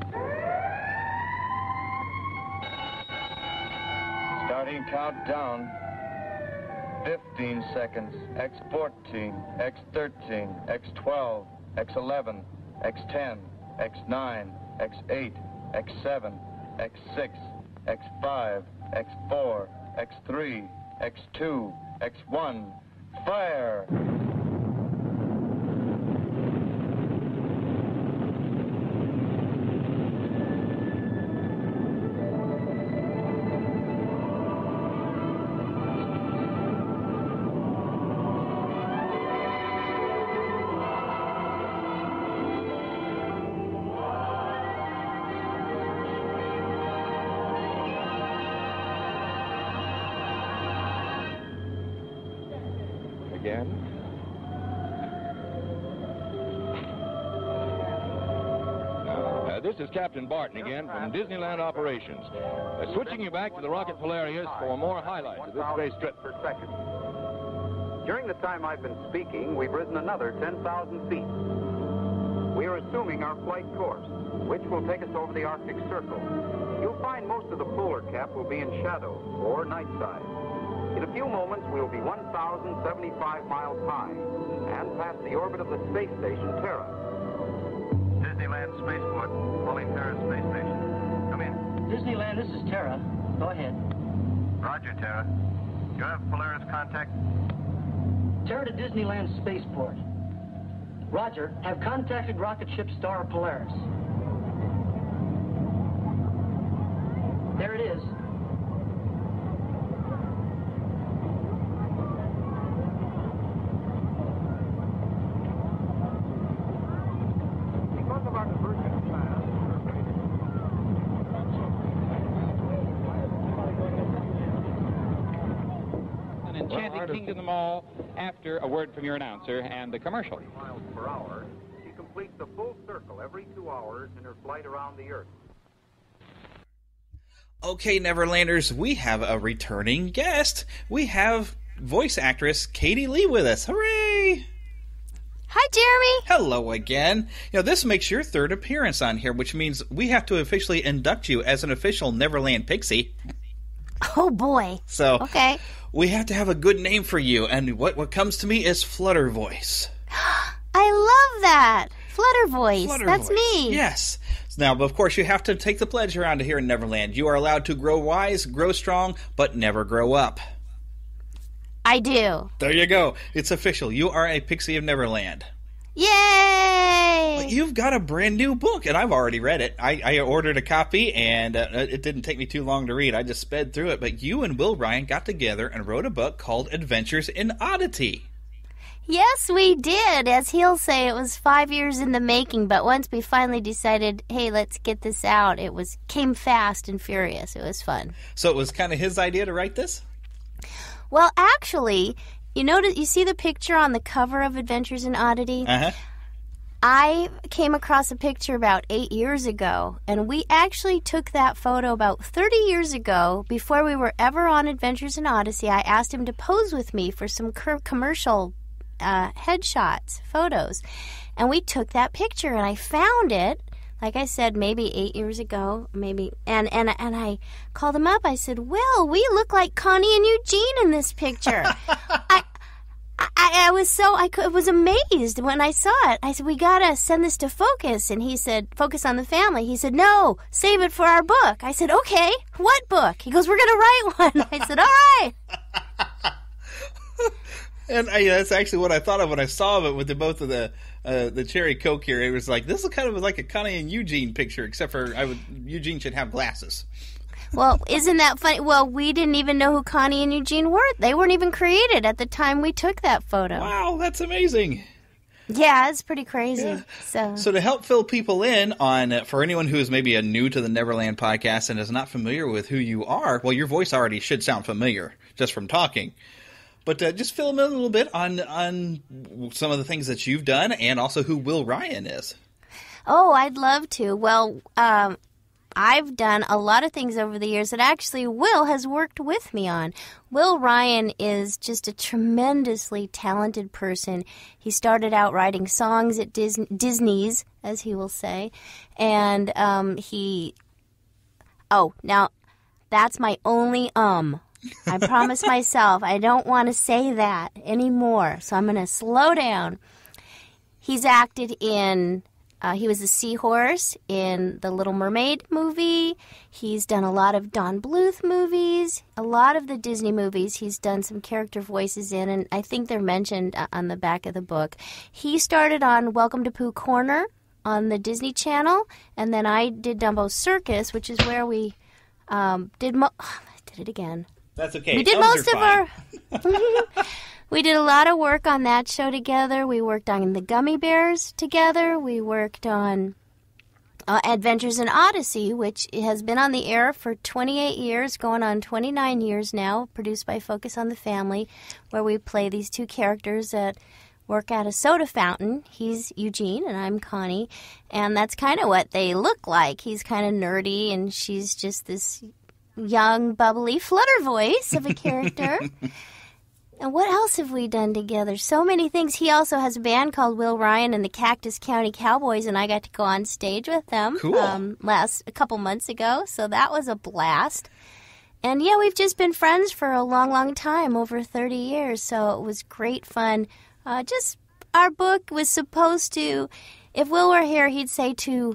Starting countdown. fifteen seconds. X fourteen, X thirteen, X twelve, X eleven, X ten, X nine, X eight, X seven, X six, X five, X four, X three, X two, X one, fire! Again. Uh, this is Captain Barton again from Disneyland Operations. Uh, switching you back to the Rocket Polaris for more highlights of this space trip. Per second. During the time I've been speaking, we've risen another ten thousand feet. We are assuming our flight course, which will take us over the Arctic Circle. You'll find most of the polar cap will be in shadow or night side. In a few moments, we'll be one thousand seventy-five miles high and past the orbit of the space station, Terra. Disneyland Spaceport, calling Terra Space Station. Come in. Disneyland, this is Terra. Go ahead. Roger, Terra. You have Polaris contact? Terra to Disneyland Spaceport. Roger, have contacted rocket ship Star of Polaris. There it is. reporting to the mall after a word from your announcer and the commercial. forty miles per hour. She completes a full circle every two hours in her flight around the Earth. Okay, Neverlanders, we have a returning guest. We have voice actress Katie Lee with us. Hooray! Hi, Jeremy. Hello again. You know, this makes your third appearance on here, which means we have to officially induct you as an official Neverland Pixie. Oh, boy. So, okay. We have to have a good name for you, and what, what comes to me is Flutter Voice. I love that. Flutter Voice. Flutter That's Voice. me. Yes. Now, of course, you have to take the pledge around here in Neverland. You are allowed to grow wise, grow strong, but never grow up. I do. There you go. It's official. You are a Pixie of Neverland. Yay! But you've got a brand new book, and I've already read it. I, I ordered a copy, and uh, it didn't take me too long to read. I just sped through it. But you and Will Ryan got together and wrote a book called Adventures in Oddity. Yes, we did. As he'll say, it was five years in the making, but once we finally decided, hey, let's get this out, it was came fast and furious. It was fun. So it was kind of his idea to write this? Well, actually, you notice, you see the picture on the cover of Adventures in Oddity? Uh-huh. I came across a picture about eight years ago, and we actually took that photo about thirty years ago. Before we were ever on Adventures in Odyssey, I asked him to pose with me for some cur- commercial uh, headshots, photos. And we took that picture, and I found it, like I said, maybe eight years ago, maybe, and, and, and I called him up. I said, Will, we look like Connie and Eugene in this picture. I, I, I was so, I could, was amazed when I saw it. I said, we gotta send this to Focus. And he said, Focus on the Family. He said, no, save it for our book. I said, okay, what book? He goes, we're gonna write one. I said, all right. And I, that's actually what I thought of when I saw it with the, both of the uh, the cherry Coke here. It was like, this is kind of like a Connie and Eugene picture, except for I would Eugene should have glasses. Well, isn't that funny? Well, we didn't even know who Connie and Eugene were. They weren't even created at the time we took that photo. Wow, that's amazing. Yeah, it's pretty crazy. Yeah. So, so to help fill people in on, uh, for anyone who is maybe a new to the Neverland podcast and is not familiar with who you are, well, your voice already should sound familiar just from talking. But uh, just fill them in a little bit on on some of the things that you've done and also who Will Ryan is. Oh, I'd love to. Well, um, I've done a lot of things over the years that actually Will has worked with me on. Will Ryan is just a tremendously talented person. He started out writing songs at Dis- Disney's, as he will say, and um, he... Oh, now, that's my only um. I promised myself I don't want to say that anymore, so I'm going to slow down. He's acted in, uh, he was a seahorse in the Little Mermaid movie. He's done a lot of Don Bluth movies, a lot of the Disney movies he's done some character voices in, and I think they're mentioned on the back of the book. He started on Welcome to Pooh Corner on the Disney Channel, and then I did Dumbo Circus, which is where we um, did, mo- I did it again. That's okay. We did Elves most of are our... We did a lot of work on that show together. We worked on the Gummy Bears together. We worked on uh, Adventures in Odyssey, which has been on the air for twenty-eight years, going on twenty-nine years now, produced by Focus on the Family, where we play these two characters that work at a soda fountain. He's Eugene, and I'm Connie, and that's kind of what they look like. He's kind of nerdy, and she's just this young, bubbly flutter voice of a character. And what else have we done together? So many things. He also has a band called Will Ryan and the Cactus County Cowboys, and I got to go on stage with them cool. um, last a couple months ago. So that was a blast. And yeah, we've just been friends for a long, long time, over thirty years. So it was great fun. Uh, just our book was supposed to, if Will were here, he'd say to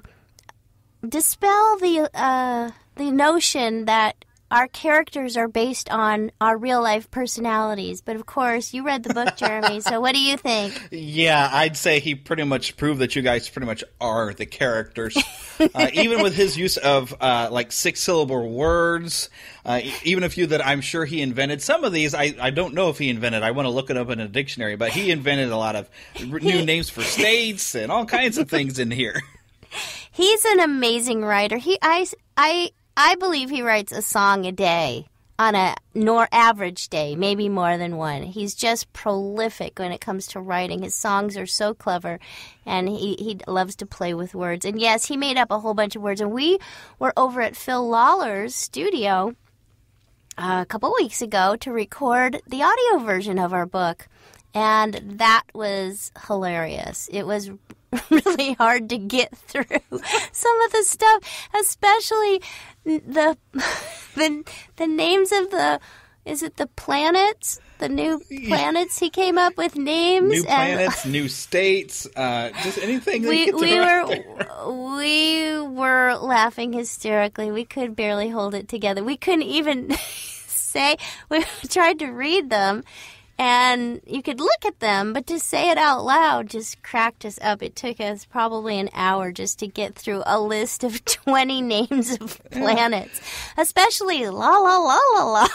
dispel the uh, the notion that our characters are based on our real-life personalities. But, of course, you read the book, Jeremy, so what do you think? Yeah, I'd say he pretty much proved that you guys pretty much are the characters. uh, even with his use of, uh, like, six-syllable words, uh, even a few that I'm sure he invented. Some of these I, I don't know if he invented. I want to look it up in a dictionary. But he invented a lot of new names for states and all kinds of things in here. He's an amazing writer. He, I, I... I believe he writes a song a day. on a nor average day, maybe more than one. He's just prolific when it comes to writing. His songs are so clever, and he, he loves to play with words. And yes, he made up a whole bunch of words. And we were over at Phil Lawler's studio uh, a couple weeks ago to record the audio version of our book. And that was hilarious. It was really hard to get through some of the stuff, especially the the the names of the is it the planets, the new planets he came up with names, new planets, and, new states, uh, just anything. We that we were there. we were laughing hysterically. We could barely hold it together. We couldn't even say. We tried to read them. And you could look at them, but to say it out loud just cracked us up. It took us probably an hour just to get through a list of twenty names of planets, especially la la la la la.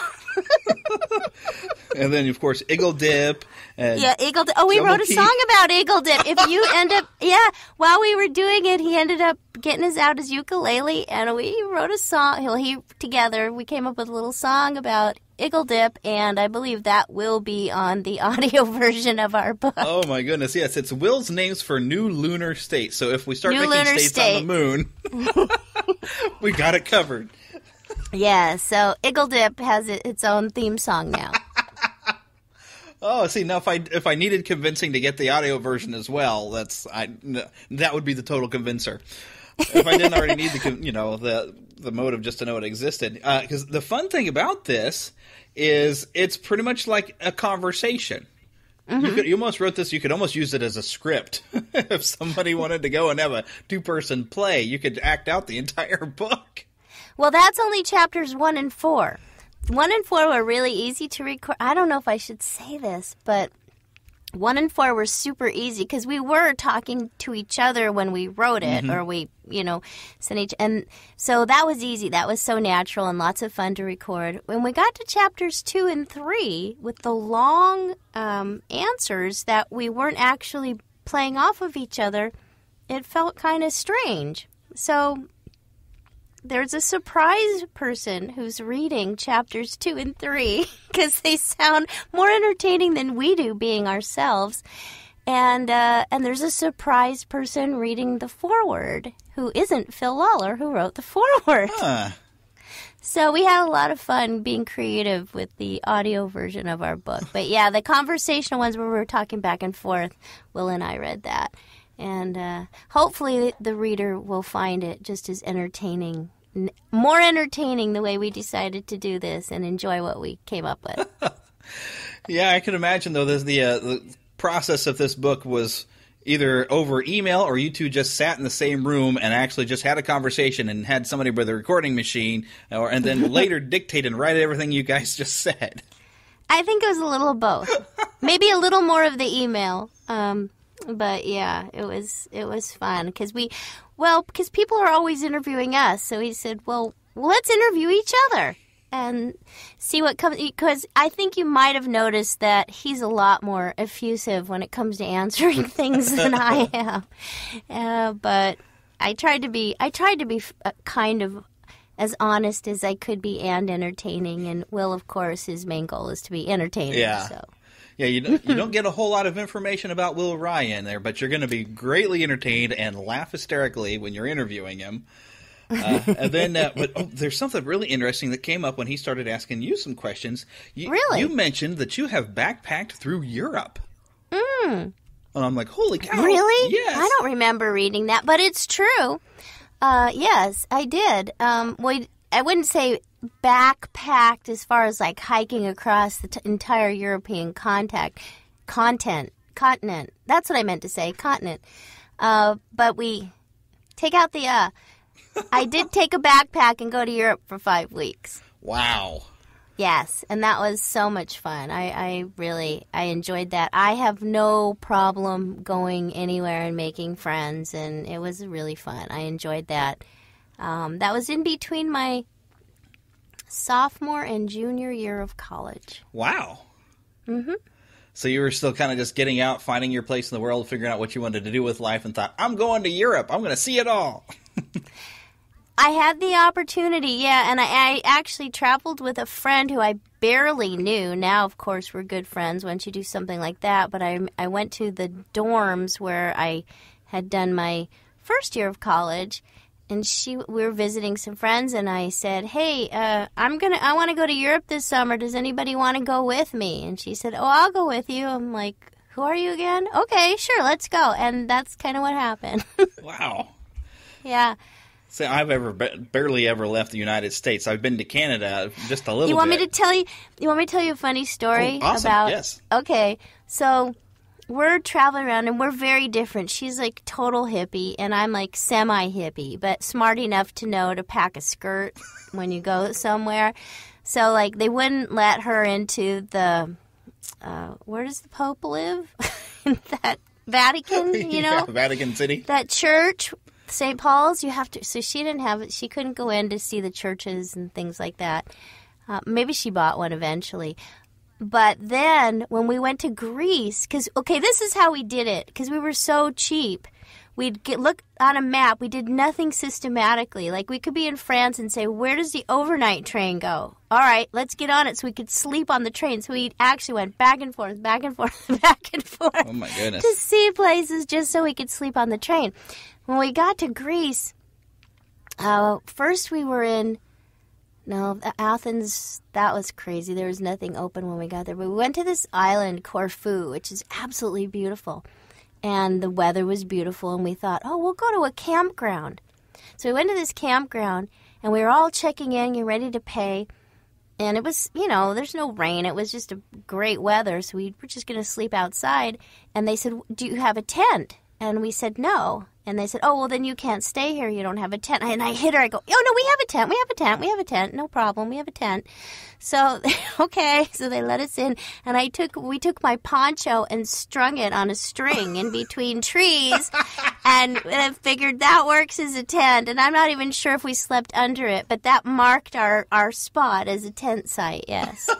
And then, of course, Eagle Dip. And yeah, Eagle Dip. Oh, we wrote a song about Eagle Dip. If you end up, yeah, while we were doing it, he ended up getting us out his ukulele, and we wrote a song. He, he together, we came up with a little song about Eagle Dip, and I believe that will be on the audio version of our book. Oh, my goodness. Yes, it's Will's names for new lunar states. So if we start new making states state. on the moon, we got it covered. Yeah, so Eagle Dip has it, its own theme song now. Oh, see, now if I if I needed convincing to get the audio version as well, that's I that would be the total convincer. If I didn't already need the you know the the motive just to know it existed, because uh, the fun thing about this is it's pretty much like a conversation. Mm-hmm. You, could, you almost wrote this. You could almost use it as a script. If somebody wanted to go and have a two person play, you could act out the entire book. Well, that's only chapters one and four. One and four were really easy to record. I don't know if I should say this, but one and four were super easy because we were talking to each other when we wrote it, mm-hmm. or we, you know, sent each. And so that was easy. That was so natural and lots of fun to record. When we got to chapters two and three with the long um, answers that we weren't actually playing off of each other, it felt kind of strange. So there's a surprise person who's reading chapters two and three because they sound more entertaining than we do being ourselves. And uh, and there's a surprise person reading the foreword who isn't Phil Lawler, who wrote the foreword. Huh. So we had a lot of fun being creative with the audio version of our book. But yeah, the conversational ones where we were talking back and forth, Will and I read that. And uh, hopefully the reader will find it just as entertaining, n- more entertaining the way we decided to do this and enjoy what we came up with. Yeah, I can imagine, though, the, the, uh, the process of this book was either over email or you two just sat in the same room and actually just had a conversation and had somebody with a recording machine or and then later dictate and write everything you guys just said. I think it was a little of both. Maybe a little more of the email. Um But yeah, it was it was fun because we, well, because people are always interviewing us. So he said, well, let's interview each other and see what comes. Because I think you might have noticed that he's a lot more effusive when it comes to answering things than I am. Uh, but I tried to be I tried to be uh, kind of as honest as I could be and entertaining. And Will, of course, his main goal is to be entertaining. Yeah. So. Yeah, you don't, you don't get a whole lot of information about Will Ryan there, but you're going to be greatly entertained and laugh hysterically when you're interviewing him. Uh, and then, uh, but oh, there's something really interesting that came up when he started asking you some questions. You, really? You mentioned that you have backpacked through Europe. Mm. And I'm like, holy cow. Really? Yes. I don't remember reading that, but it's true. Uh, yes, I did. Um, well, I wouldn't say backpacked as far as like hiking across the t- entire European contact, content, continent. That's what I meant to say, continent. Uh, but we take out the, uh, I did take a backpack and go to Europe for five weeks. Wow. Yes, and that was so much fun. I, I really, I enjoyed that. I have no problem going anywhere and making friends, and it was really fun. I enjoyed that. Um, that was in between my sophomore and junior year of college. Wow. Mm-hmm. So you were still kind of just getting out, finding your place in the world, figuring out what you wanted to do with life, and thought, I'm going to Europe. I'm going to see it all. I had the opportunity, yeah, and I, I actually traveled with a friend who I barely knew. Now, of course, we're good friends once you do something like that, but I, I went to the dorms where I had done my first year of college, and she we were visiting some friends, and I said, hey, uh, I'm gonna I want to go to Europe this summer. Does anybody want to go with me? And she said, oh, I'll go with you. I'm like, who are you again? Okay, sure, let's go. And that's kind of what happened. Wow. Yeah. See, I've ever barely ever left the United States. I've been to Canada just a little bit. You want bit. me to tell you? You want me to tell you a funny story oh, awesome. about? Yes. Okay, so we're traveling around and we're very different. She's like total hippie, and I'm like semi hippie, but smart enough to know to pack a skirt when you go somewhere. So like they wouldn't let her into the uh, where does the Pope live? In that Vatican, you know, yeah, Vatican City. That church. Saint Paul's, you have to. So she didn't have it. She couldn't go in to see the churches and things like that. Uh, maybe she bought one eventually. But then when we went to Greece, because okay, this is how we did it. Because we were so cheap, we'd get, look on a map. We did nothing systematically. Like we could be in France and say, "Where does the overnight train go?" All right, let's get on it so we could sleep on the train. So we actually went back and forth, back and forth, back and forth. Oh my goodness! To see places just so we could sleep on the train. When we got to Greece, uh, first we were in, no, Athens, that was crazy. There was nothing open when we got there. But we went to this island, Corfu, which is absolutely beautiful. And the weather was beautiful, and we thought, oh, we'll go to a campground. So we went to this campground, and we were all checking in, getting ready to pay. And it was, you know, there's no rain. It was just a great weather, so we were just going to sleep outside. And they said, do you have a tent? And we said, no. And they said, oh, well, then you can't stay here. You don't have a tent. And I hit her. I go, oh, no, we have a tent. We have a tent. We have a tent. No problem. We have a tent. So, okay. So they let us in. And I took, we took my poncho and strung it on a string in between trees. And I figured that works as a tent. And I'm not even sure if we slept under it. But that marked our, our spot as a tent site, yes.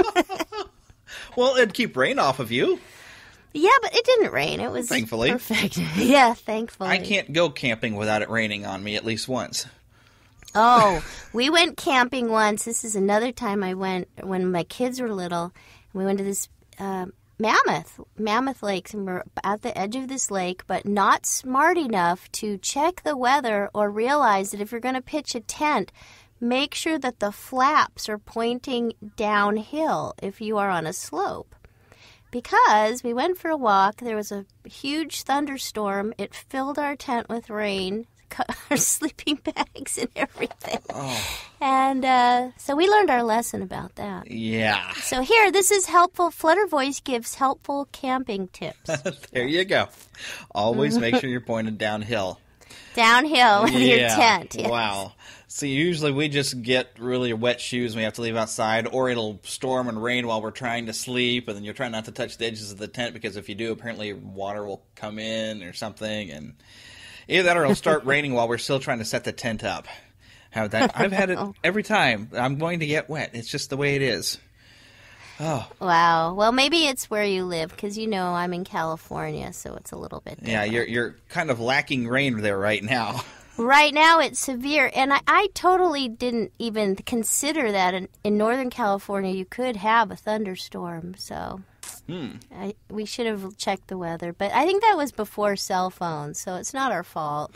Well, it'd keep rain off of you. Yeah, but it didn't rain. It was thankfully perfect. Yeah, thankfully. I can't go camping without it raining on me at least once. Oh, we went camping once. This is another time I went when my kids were little. We went to this uh, Mammoth, Mammoth Lakes, and we're at the edge of this lake, but not smart enough to check the weather or realize that if you're going to pitch a tent, make sure that the flaps are pointing downhill if you are on a slope. Because we went for a walk, there was a huge thunderstorm. It filled our tent with rain, our sleeping bags and everything. Oh. And uh, so we learned our lesson about that. Yeah. So here, this is helpful. Flutter Voice gives helpful camping tips. There you go. Always make sure you're pointed downhill. Downhill with yeah. your tent. Yes. Wow. See, usually we just get really wet shoes and we have to leave outside, or it'll storm and rain while we're trying to sleep, and then you're trying not to touch the edges of the tent because if you do, apparently water will come in or something, and either that or it'll start raining while we're still trying to set the tent up. Have that? I've had it every time. I'm going to get wet. It's just the way it is. Oh. Wow. Well, maybe it's where you live, because you know I'm in California, so it's a little bit different. Yeah, you're you're kind of lacking rain there right now. Right now it's severe, and I, I totally didn't even consider that in, in Northern California you could have a thunderstorm, so hmm. I, we should have checked the weather. But I think that was before cell phones, so it's not our fault.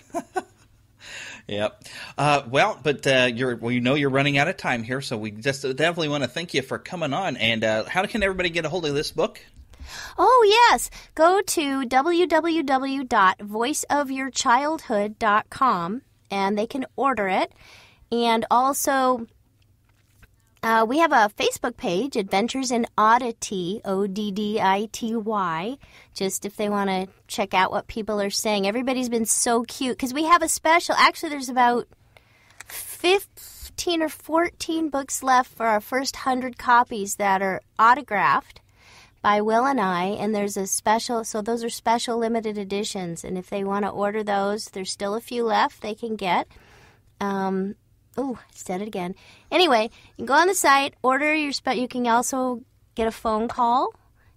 Yep. Uh, well, but uh, you're well, you know you're running out of time here, so we just definitely want to thank you for coming on. And uh, how can everybody get a hold of this book? Oh, yes. Go to w w w dot voice of your childhood dot com, and they can order it. And also, uh, we have a Facebook page, Adventures in Oddity, O D D I T Y, just if they want to check out what people are saying. Everybody's been so cute, because we have a special. Actually, there's about fifteen or fourteen books left for our first one hundred copies that are autographed by Will and I, and there's a special, so those are special limited editions, and if they want to order those, there's still a few left they can get. Um, oh, I said it again. Anyway, you can go on the site, order your, spe- you can also get a phone call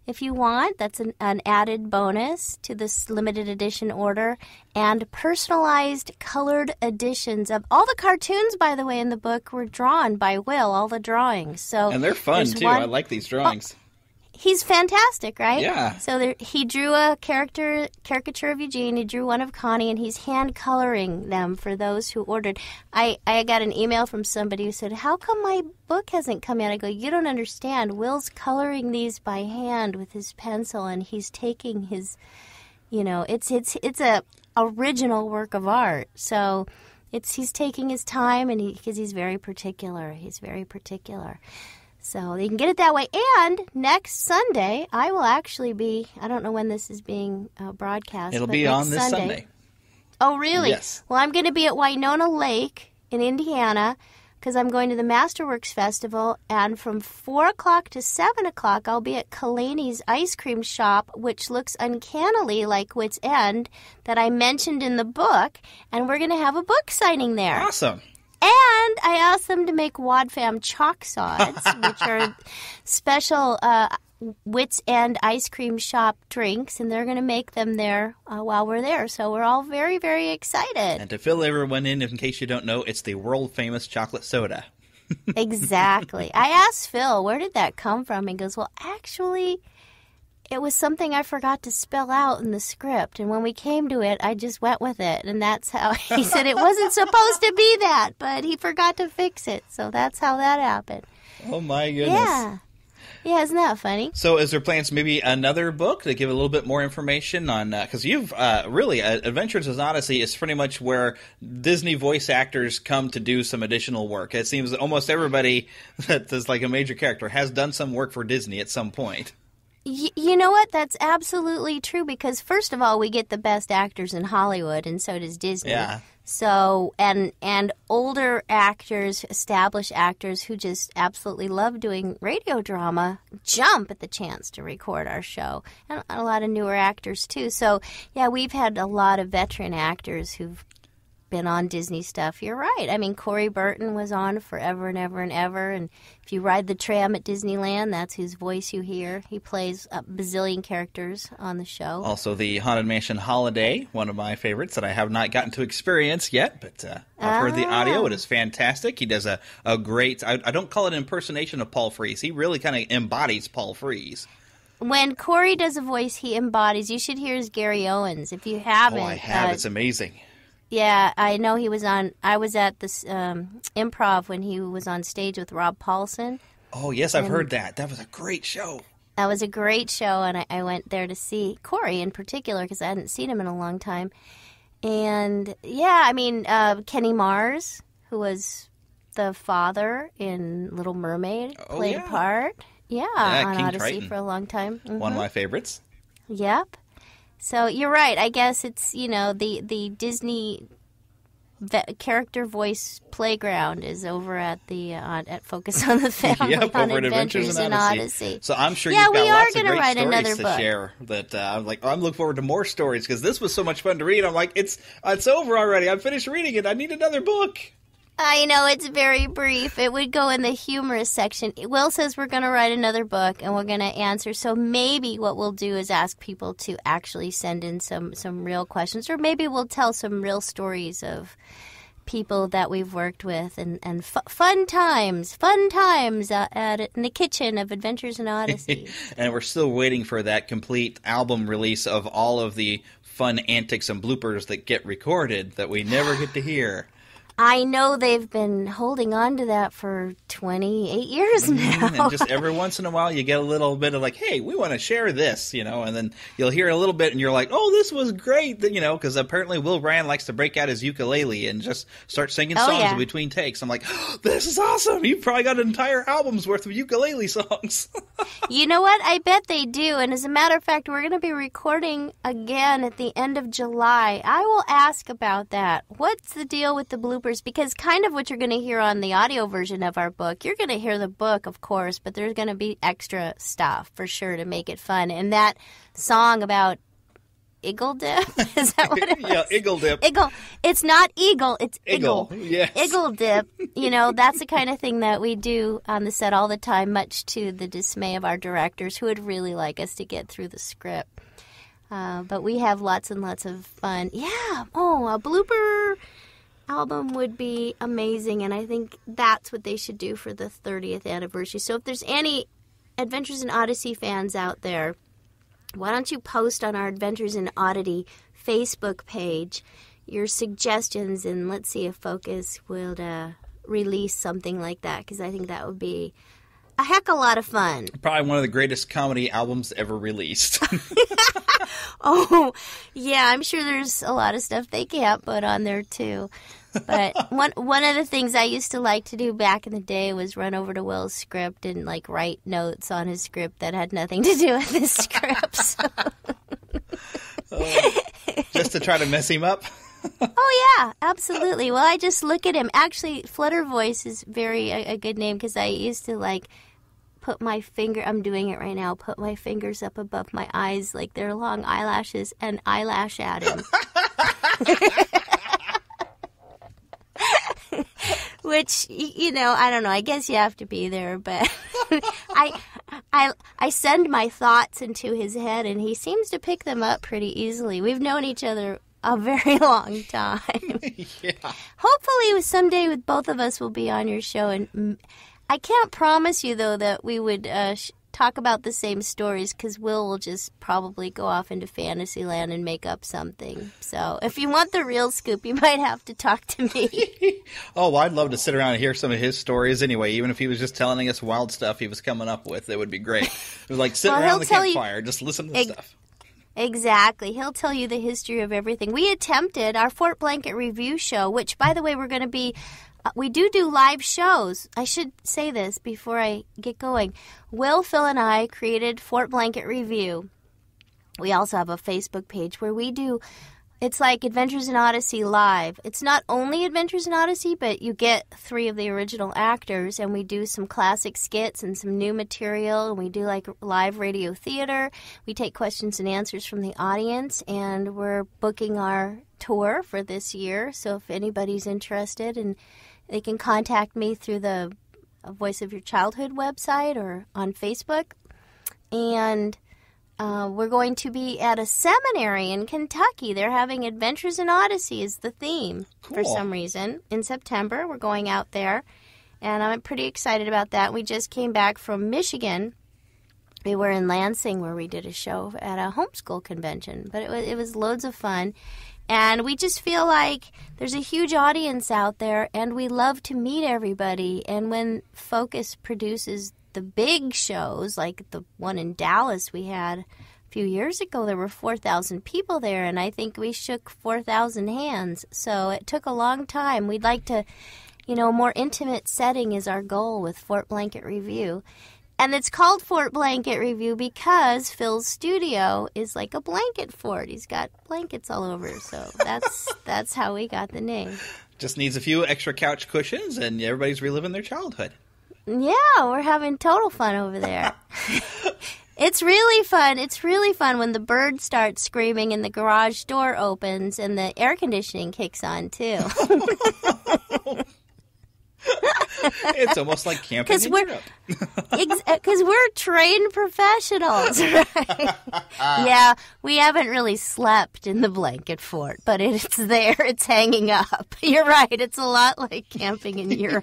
if you want. That's an, an added bonus to this limited edition order. And personalized colored editions of all the cartoons, by the way, in the book were drawn by Will, all the drawings. So and they're fun, too. One, I like these drawings. Oh, he's fantastic, right? Yeah. So there, he drew a character caricature of Eugene. He drew one of Connie, and he's hand coloring them for those who ordered. I, I got an email from somebody who said, "How come my book hasn't come yet?" I go, "You don't understand. Will's coloring these by hand with his pencil, and he's taking his, you know, it's it's it's a original work of art. So it's he's taking his time, and he because he's very particular. He's very particular." So you can get it that way. And next Sunday, I will actually be, I don't know when this is being uh, broadcast. It'll but be next on this Sunday. Sunday. Oh, really? Yes. Well, I'm going to be at Winona Lake in Indiana because I'm going to the Masterworks Festival. And from four o'clock to seven o'clock, I'll be at Kalani's Ice Cream Shop, which looks uncannily like Wits End that I mentioned in the book. And we're going to have a book signing there. Awesome. And I asked them to make Wadfam chalk sods, which are special uh, Wits End ice cream shop drinks, and they're going to make them there uh, while we're there. So we're all very, very excited. And to fill everyone in, in case you don't know, it's the world-famous chocolate soda. Exactly. I asked Phil, where did that come from? He goes, well, actually, it was something I forgot to spell out in the script, and when we came to it, I just went with it, and that's how he said it wasn't supposed to be that, but he forgot to fix it, so that's how that happened. Oh, my goodness. Yeah. Yeah, isn't that funny? So is there plans maybe another book to give a little bit more information on, because uh, you've uh, really, uh, Adventures in Odyssey is pretty much where Disney voice actors come to do some additional work. It seems that almost everybody that is like a major character has done some work for Disney at some point. Y- you know what? That's absolutely true because, first of all, we get the best actors in Hollywood, and so does Disney. Yeah. So, and and older actors, established actors who just absolutely love doing radio drama jump at the chance to record our show. And a lot of newer actors, too. So, yeah, we've had a lot of veteran actors who've been on Disney stuff. You're right. I mean, Corey Burton was on forever and ever and ever. And if you ride the tram at Disneyland, that's whose voice you hear. He plays a bazillion characters on the show. Also, the Haunted Mansion Holiday, one of my favorites that I have not gotten to experience yet, but uh, I've ah. heard the audio. It is fantastic. He does a, a great, I, I don't call it an impersonation of Paul Frees. He really kind of embodies Paul Frees. When Corey does a voice he embodies, you should hear his Gary Owens. If you haven't. Oh, I have. Uh, it's amazing. Yeah, I know he was on, I was at this um, improv when he was on stage with Rob Paulson. Oh, yes, I've heard that. That was a great show. That was a great show, and I, I went there to see Corey in particular because I hadn't seen him in a long time. And, yeah, I mean, uh, Kenny Mars, who was the father in Little Mermaid, oh, played yeah. a part. Yeah, yeah on King Odyssey Triton. for a long time. Mm-hmm. One of my favorites. Yep. So you're right. I guess it's, you know, the, the Disney ve- character voice playground is over at the uh, at Focus on the Family yep, on over at Adventures in Odyssey. Odyssey. So I'm sure yeah, you've got we are lots of gonna great write stories another to book. share. That uh, I'm like, I'm looking forward to more stories because this was so much fun to read. I'm like, it's it's over already. I'm finished reading it. I need another book. I know, it's very brief. It would go in the humorous section. Will says we're going to write another book, and we're going to answer. So maybe what we'll do is ask people to actually send in some, some real questions, or maybe we'll tell some real stories of people that we've worked with and, and f- fun times, fun times uh, at in the kitchen of Adventures in Odyssey. And we're still waiting for that complete album release of all of the fun antics and bloopers that get recorded that we never get to hear. I know they've been holding on to that for twenty-eight years now. And just every once in a while you get a little bit of like, hey, we want to share this, you know, and then you'll hear a little bit and you're like, oh, this was great, you know, because apparently Will Ryan likes to break out his ukulele and just start singing oh, songs yeah. in between takes. I'm like, oh, this is awesome. You've probably got an entire album's worth of ukulele songs. You know what? I bet they do. And as a matter of fact, we're going to be recording again at the end of July. I will ask about that. What's the deal with the bloopers? Because kind of what you're going to hear on the audio version of our book, you're going to hear the book, of course, but there's going to be extra stuff for sure to make it fun. And that song about Eagle Dip? Is that what it is? Yeah, Eagle Dip. Eagle. It's not Eagle, it's Eagle. Eagle, yes. Eagle Dip. You know, that's the kind of thing that we do on the set all the time, much to the dismay of our directors who would really like us to get through the script. Uh, but we have lots and lots of fun. Yeah. Oh, a blooper album would be amazing, and I think that's what they should do for the thirtieth anniversary. So if there's any Adventures in Odyssey fans out there, why don't you post on our Adventures in Oddity Facebook page your suggestions, and let's see if Focus will uh, release something like that, because I think that would be a heck of a lot of fun. Probably one of the greatest comedy albums ever released. Oh, yeah, I'm sure there's a lot of stuff they can't put on there, too. But one one of the things I used to like to do back in the day was run over to Will's script and, like, write notes on his script that had nothing to do with his script. So. uh, just to try to mess him up? Oh, yeah, absolutely. Well, I just look at him. Actually, Flutter Voice is very a, a good name, because I used to, like, put my finger, I'm doing it right now, put my fingers up above my eyes like they're long eyelashes and eyelash at him. Which, you know, I don't know, I guess you have to be there, but I, I, I send my thoughts into his head, and he seems to pick them up pretty easily. We've known each other a very long time. Yeah. Hopefully someday with both of us we'll be on your show, and I can't promise you, though, that we would uh, sh- talk about the same stories, because Will will just probably go off into Fantasyland and make up something. So if you want the real scoop, you might have to talk to me. Oh, well, I'd love to sit around and hear some of his stories anyway, even if he was just telling us wild stuff he was coming up with. It would be great. It was like sitting well, around the campfire, you- just listen to the Ex- stuff. Exactly. He'll tell you the history of everything. We attempted our Fort Blanket review show, which, by the way, we're going to be... Uh, we do do live shows. I should say this before I get going. Will, Phil, and I created Fort Blanket Review. We also have a Facebook page where we do, it's like Adventures in Odyssey live. It's not only Adventures in Odyssey, but you get three of the original actors, and we do some classic skits and some new material, and we do like live radio theater. We take questions and answers from the audience, and we're booking our tour for this year. So if anybody's interested, and they can contact me through the Voice of Your Childhood website or on Facebook. And uh, we're going to be at a seminary in Kentucky. They're having Adventures in Odyssey as the theme Cool. for some reason. In September, we're going out there. And I'm pretty excited about that. We just came back from Michigan. We were in Lansing where we did a show at a homeschool convention. But it was, it was loads of fun. And we just feel like there's a huge audience out there, and we love to meet everybody. And when Focus produces the big shows, like the one in Dallas we had a few years ago, there were four thousand people there, and I think we shook four thousand hands. So it took a long time. We'd like to, you know, a more intimate setting is our goal with Fort Blanket Review. And it's called Fort Blanket Review because Phil's studio is like a blanket fort. He's got blankets all over, so that's that's how we got the name. Just needs a few extra couch cushions, and everybody's reliving their childhood. Yeah, we're having total fun over there. It's really fun. It's really fun when the bird starts screaming and the garage door opens and the air conditioning kicks on, too. It's almost like camping in we're, Europe. Because we're trained professionals, right? Yeah, we haven't really slept in the blanket fort, but it's there. It's hanging up. You're right. It's a lot like camping in Europe.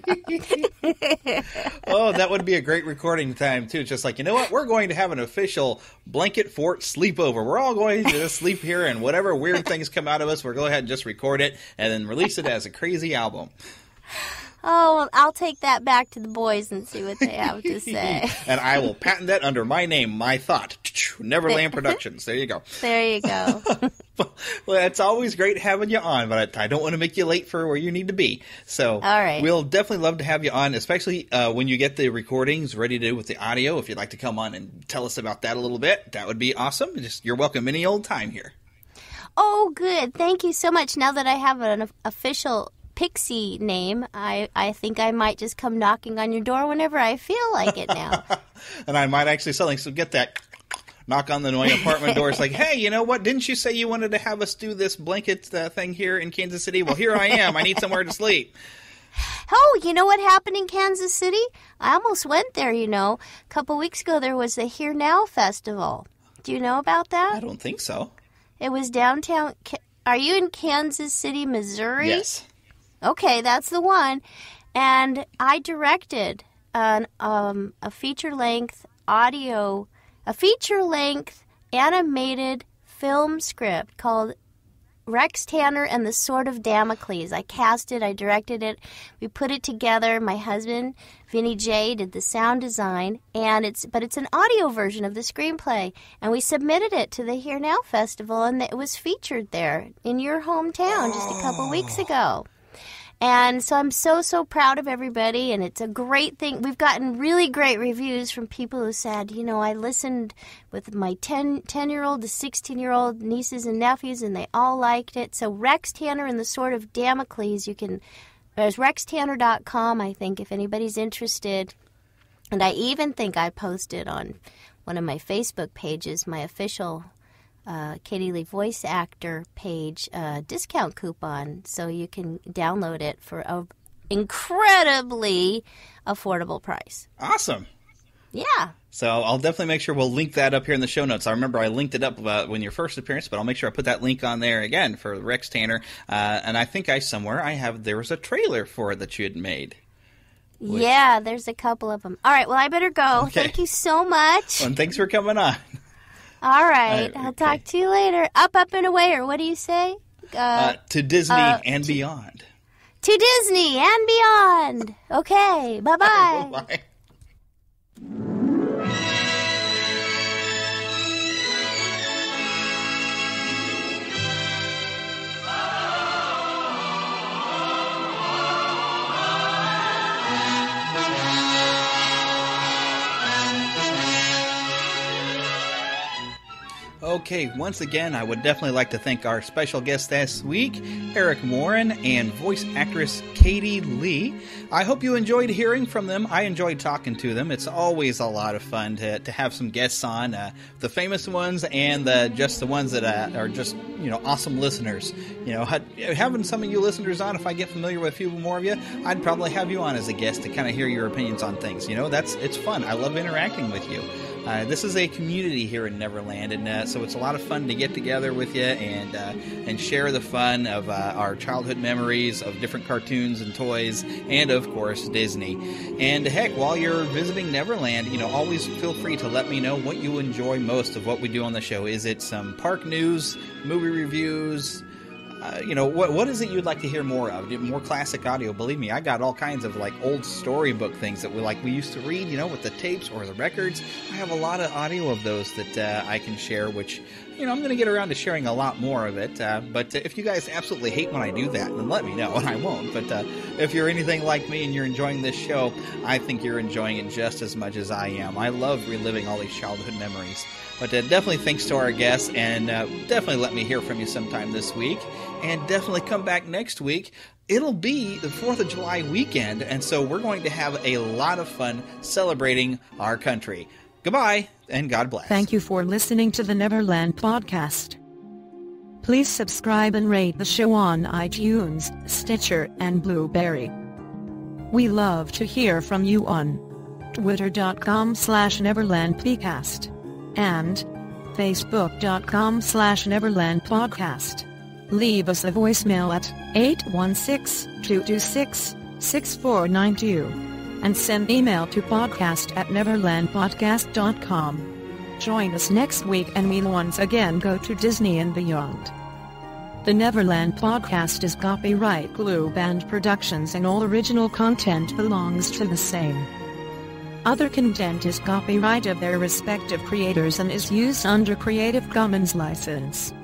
Oh, that would be a great recording time, too. It's just like, you know what? We're going to have an official blanket fort sleepover. We're all going to just sleep here, and whatever weird things come out of us, we'll go ahead and just record it and then release it as a crazy album. Oh, well, I'll take that back to the boys and see what they have to say. And I will patent that under my name, My Thought. Neverland Productions. There you go. There you go. Well, it's always great having you on, but I don't want to make you late for where you need to be. So all right. We'll definitely love to have you on, especially uh, when you get the recordings ready to do with the audio. If you'd like to come on and tell us about that a little bit, that would be awesome. Just you're welcome any old time here. Oh, good. Thank you so much. Now that I have an official Pixie name, I, I think I might just come knocking on your door whenever I feel like it now. And I might actually suddenly so get that knock on the annoying apartment door. It's like, hey, you know what? Didn't you say you wanted to have us do this blanket uh, thing here in Kansas City? Well, here I am. I need somewhere to sleep. Oh, you know what happened in Kansas City? I almost went there, you know. A couple weeks ago, there was the Here Now Festival. Do you know about that? I don't think so. It was downtown. Are you in Kansas City, Missouri? Yes. Okay, that's the one. And I directed an, um, a feature-length audio, a feature-length animated film script called Rex Tanner and the Sword of Damocles. I cast it, I directed it, we put it together. My husband, Vinny J, did the sound design, and it's but it's an audio version of the screenplay. And we submitted it to the Here Now Festival, and it was featured there in your hometown just a couple weeks ago. And so I'm so, so proud of everybody, and it's a great thing. We've gotten really great reviews from people who said, you know, I listened with my ten, ten-year-old to sixteen-year-old nieces and nephews, and they all liked it. So Rex Tanner and the Sword of Damocles, you can, there's rex tanner dot com, I think, if anybody's interested. And I even think I posted on one of my Facebook pages, my official Uh, Katie Lee voice actor page uh, discount coupon, so you can download it for an incredibly affordable price. Awesome. Yeah. So I'll definitely make sure we'll link that up here in the show notes. I remember I linked it up uh, when your first appearance, but I'll make sure I put that link on there again for Rex Tanner. Uh, and I think I somewhere I have there was a trailer for it that you had made. Which... Yeah, there's a couple of them. All right, well, I better go. Okay. Thank you so much. Well, and thanks for coming on. All right. Uh, I'll okay. talk to you later. Up, up, and away, or what do you say? Uh, uh, to Disney uh, and to, beyond. To Disney and beyond. Okay. Bye-bye. Bye-bye. Okay, once again, I would definitely like to thank our special guest this week, Eric Warren, and voice actress Katie Lee. I hope you enjoyed hearing from them. I enjoyed talking to them. It's always a lot of fun to, to have some guests on, uh, the famous ones and the, just the ones that uh, are just, you know, awesome listeners. You know, having some of you listeners on, if I get familiar with a few more of you, I'd probably have you on as a guest to kind of hear your opinions on things. You know, that's it's fun. I love interacting with you. Uh, this is a community here in Neverland, and uh, so it's a lot of fun to get together with you and uh, and share the fun of uh, our childhood memories of different cartoons and toys, and of course Disney. And heck, while you're visiting Neverland, you know, always feel free to let me know what you enjoy most of what we do on the show. Is it some park news, movie reviews? Uh, you know, what what is it you'd like to hear more of? More classic audio. Believe me, I got all kinds of like old storybook things that we like we used to read, you know, with the tapes or the records. I have a lot of audio of those that uh, I can share, which, you know, I'm going to get around to sharing a lot more of it. Uh, but uh, if you guys absolutely hate when I do that, then let me know, and I won't. But uh, if you're anything like me and you're enjoying this show, I think you're enjoying it just as much as I am. I love reliving all these childhood memories. But uh, definitely thanks to our guests, and uh, definitely let me hear from you sometime this week. And definitely come back next week. It'll be the fourth of July weekend, and so we're going to have a lot of fun celebrating our country. Goodbye, and God bless. Thank you for listening to the Neverland Podcast. Please subscribe and rate the show on iTunes, Stitcher, and Blueberry. We love to hear from you on twitter.com slash neverlandpcast and facebook.com slash neverlandpodcast. Leave us a voicemail at eight one six, two two six, six four nine two and send email to podcast at neverlandpodcast dot com. Join us next week and we'll once again go to Disney and beyond. The Neverland Podcast is copyright Glue Band Productions, and all original content belongs to the same. Other content is copyright of their respective creators and is used under Creative Commons license.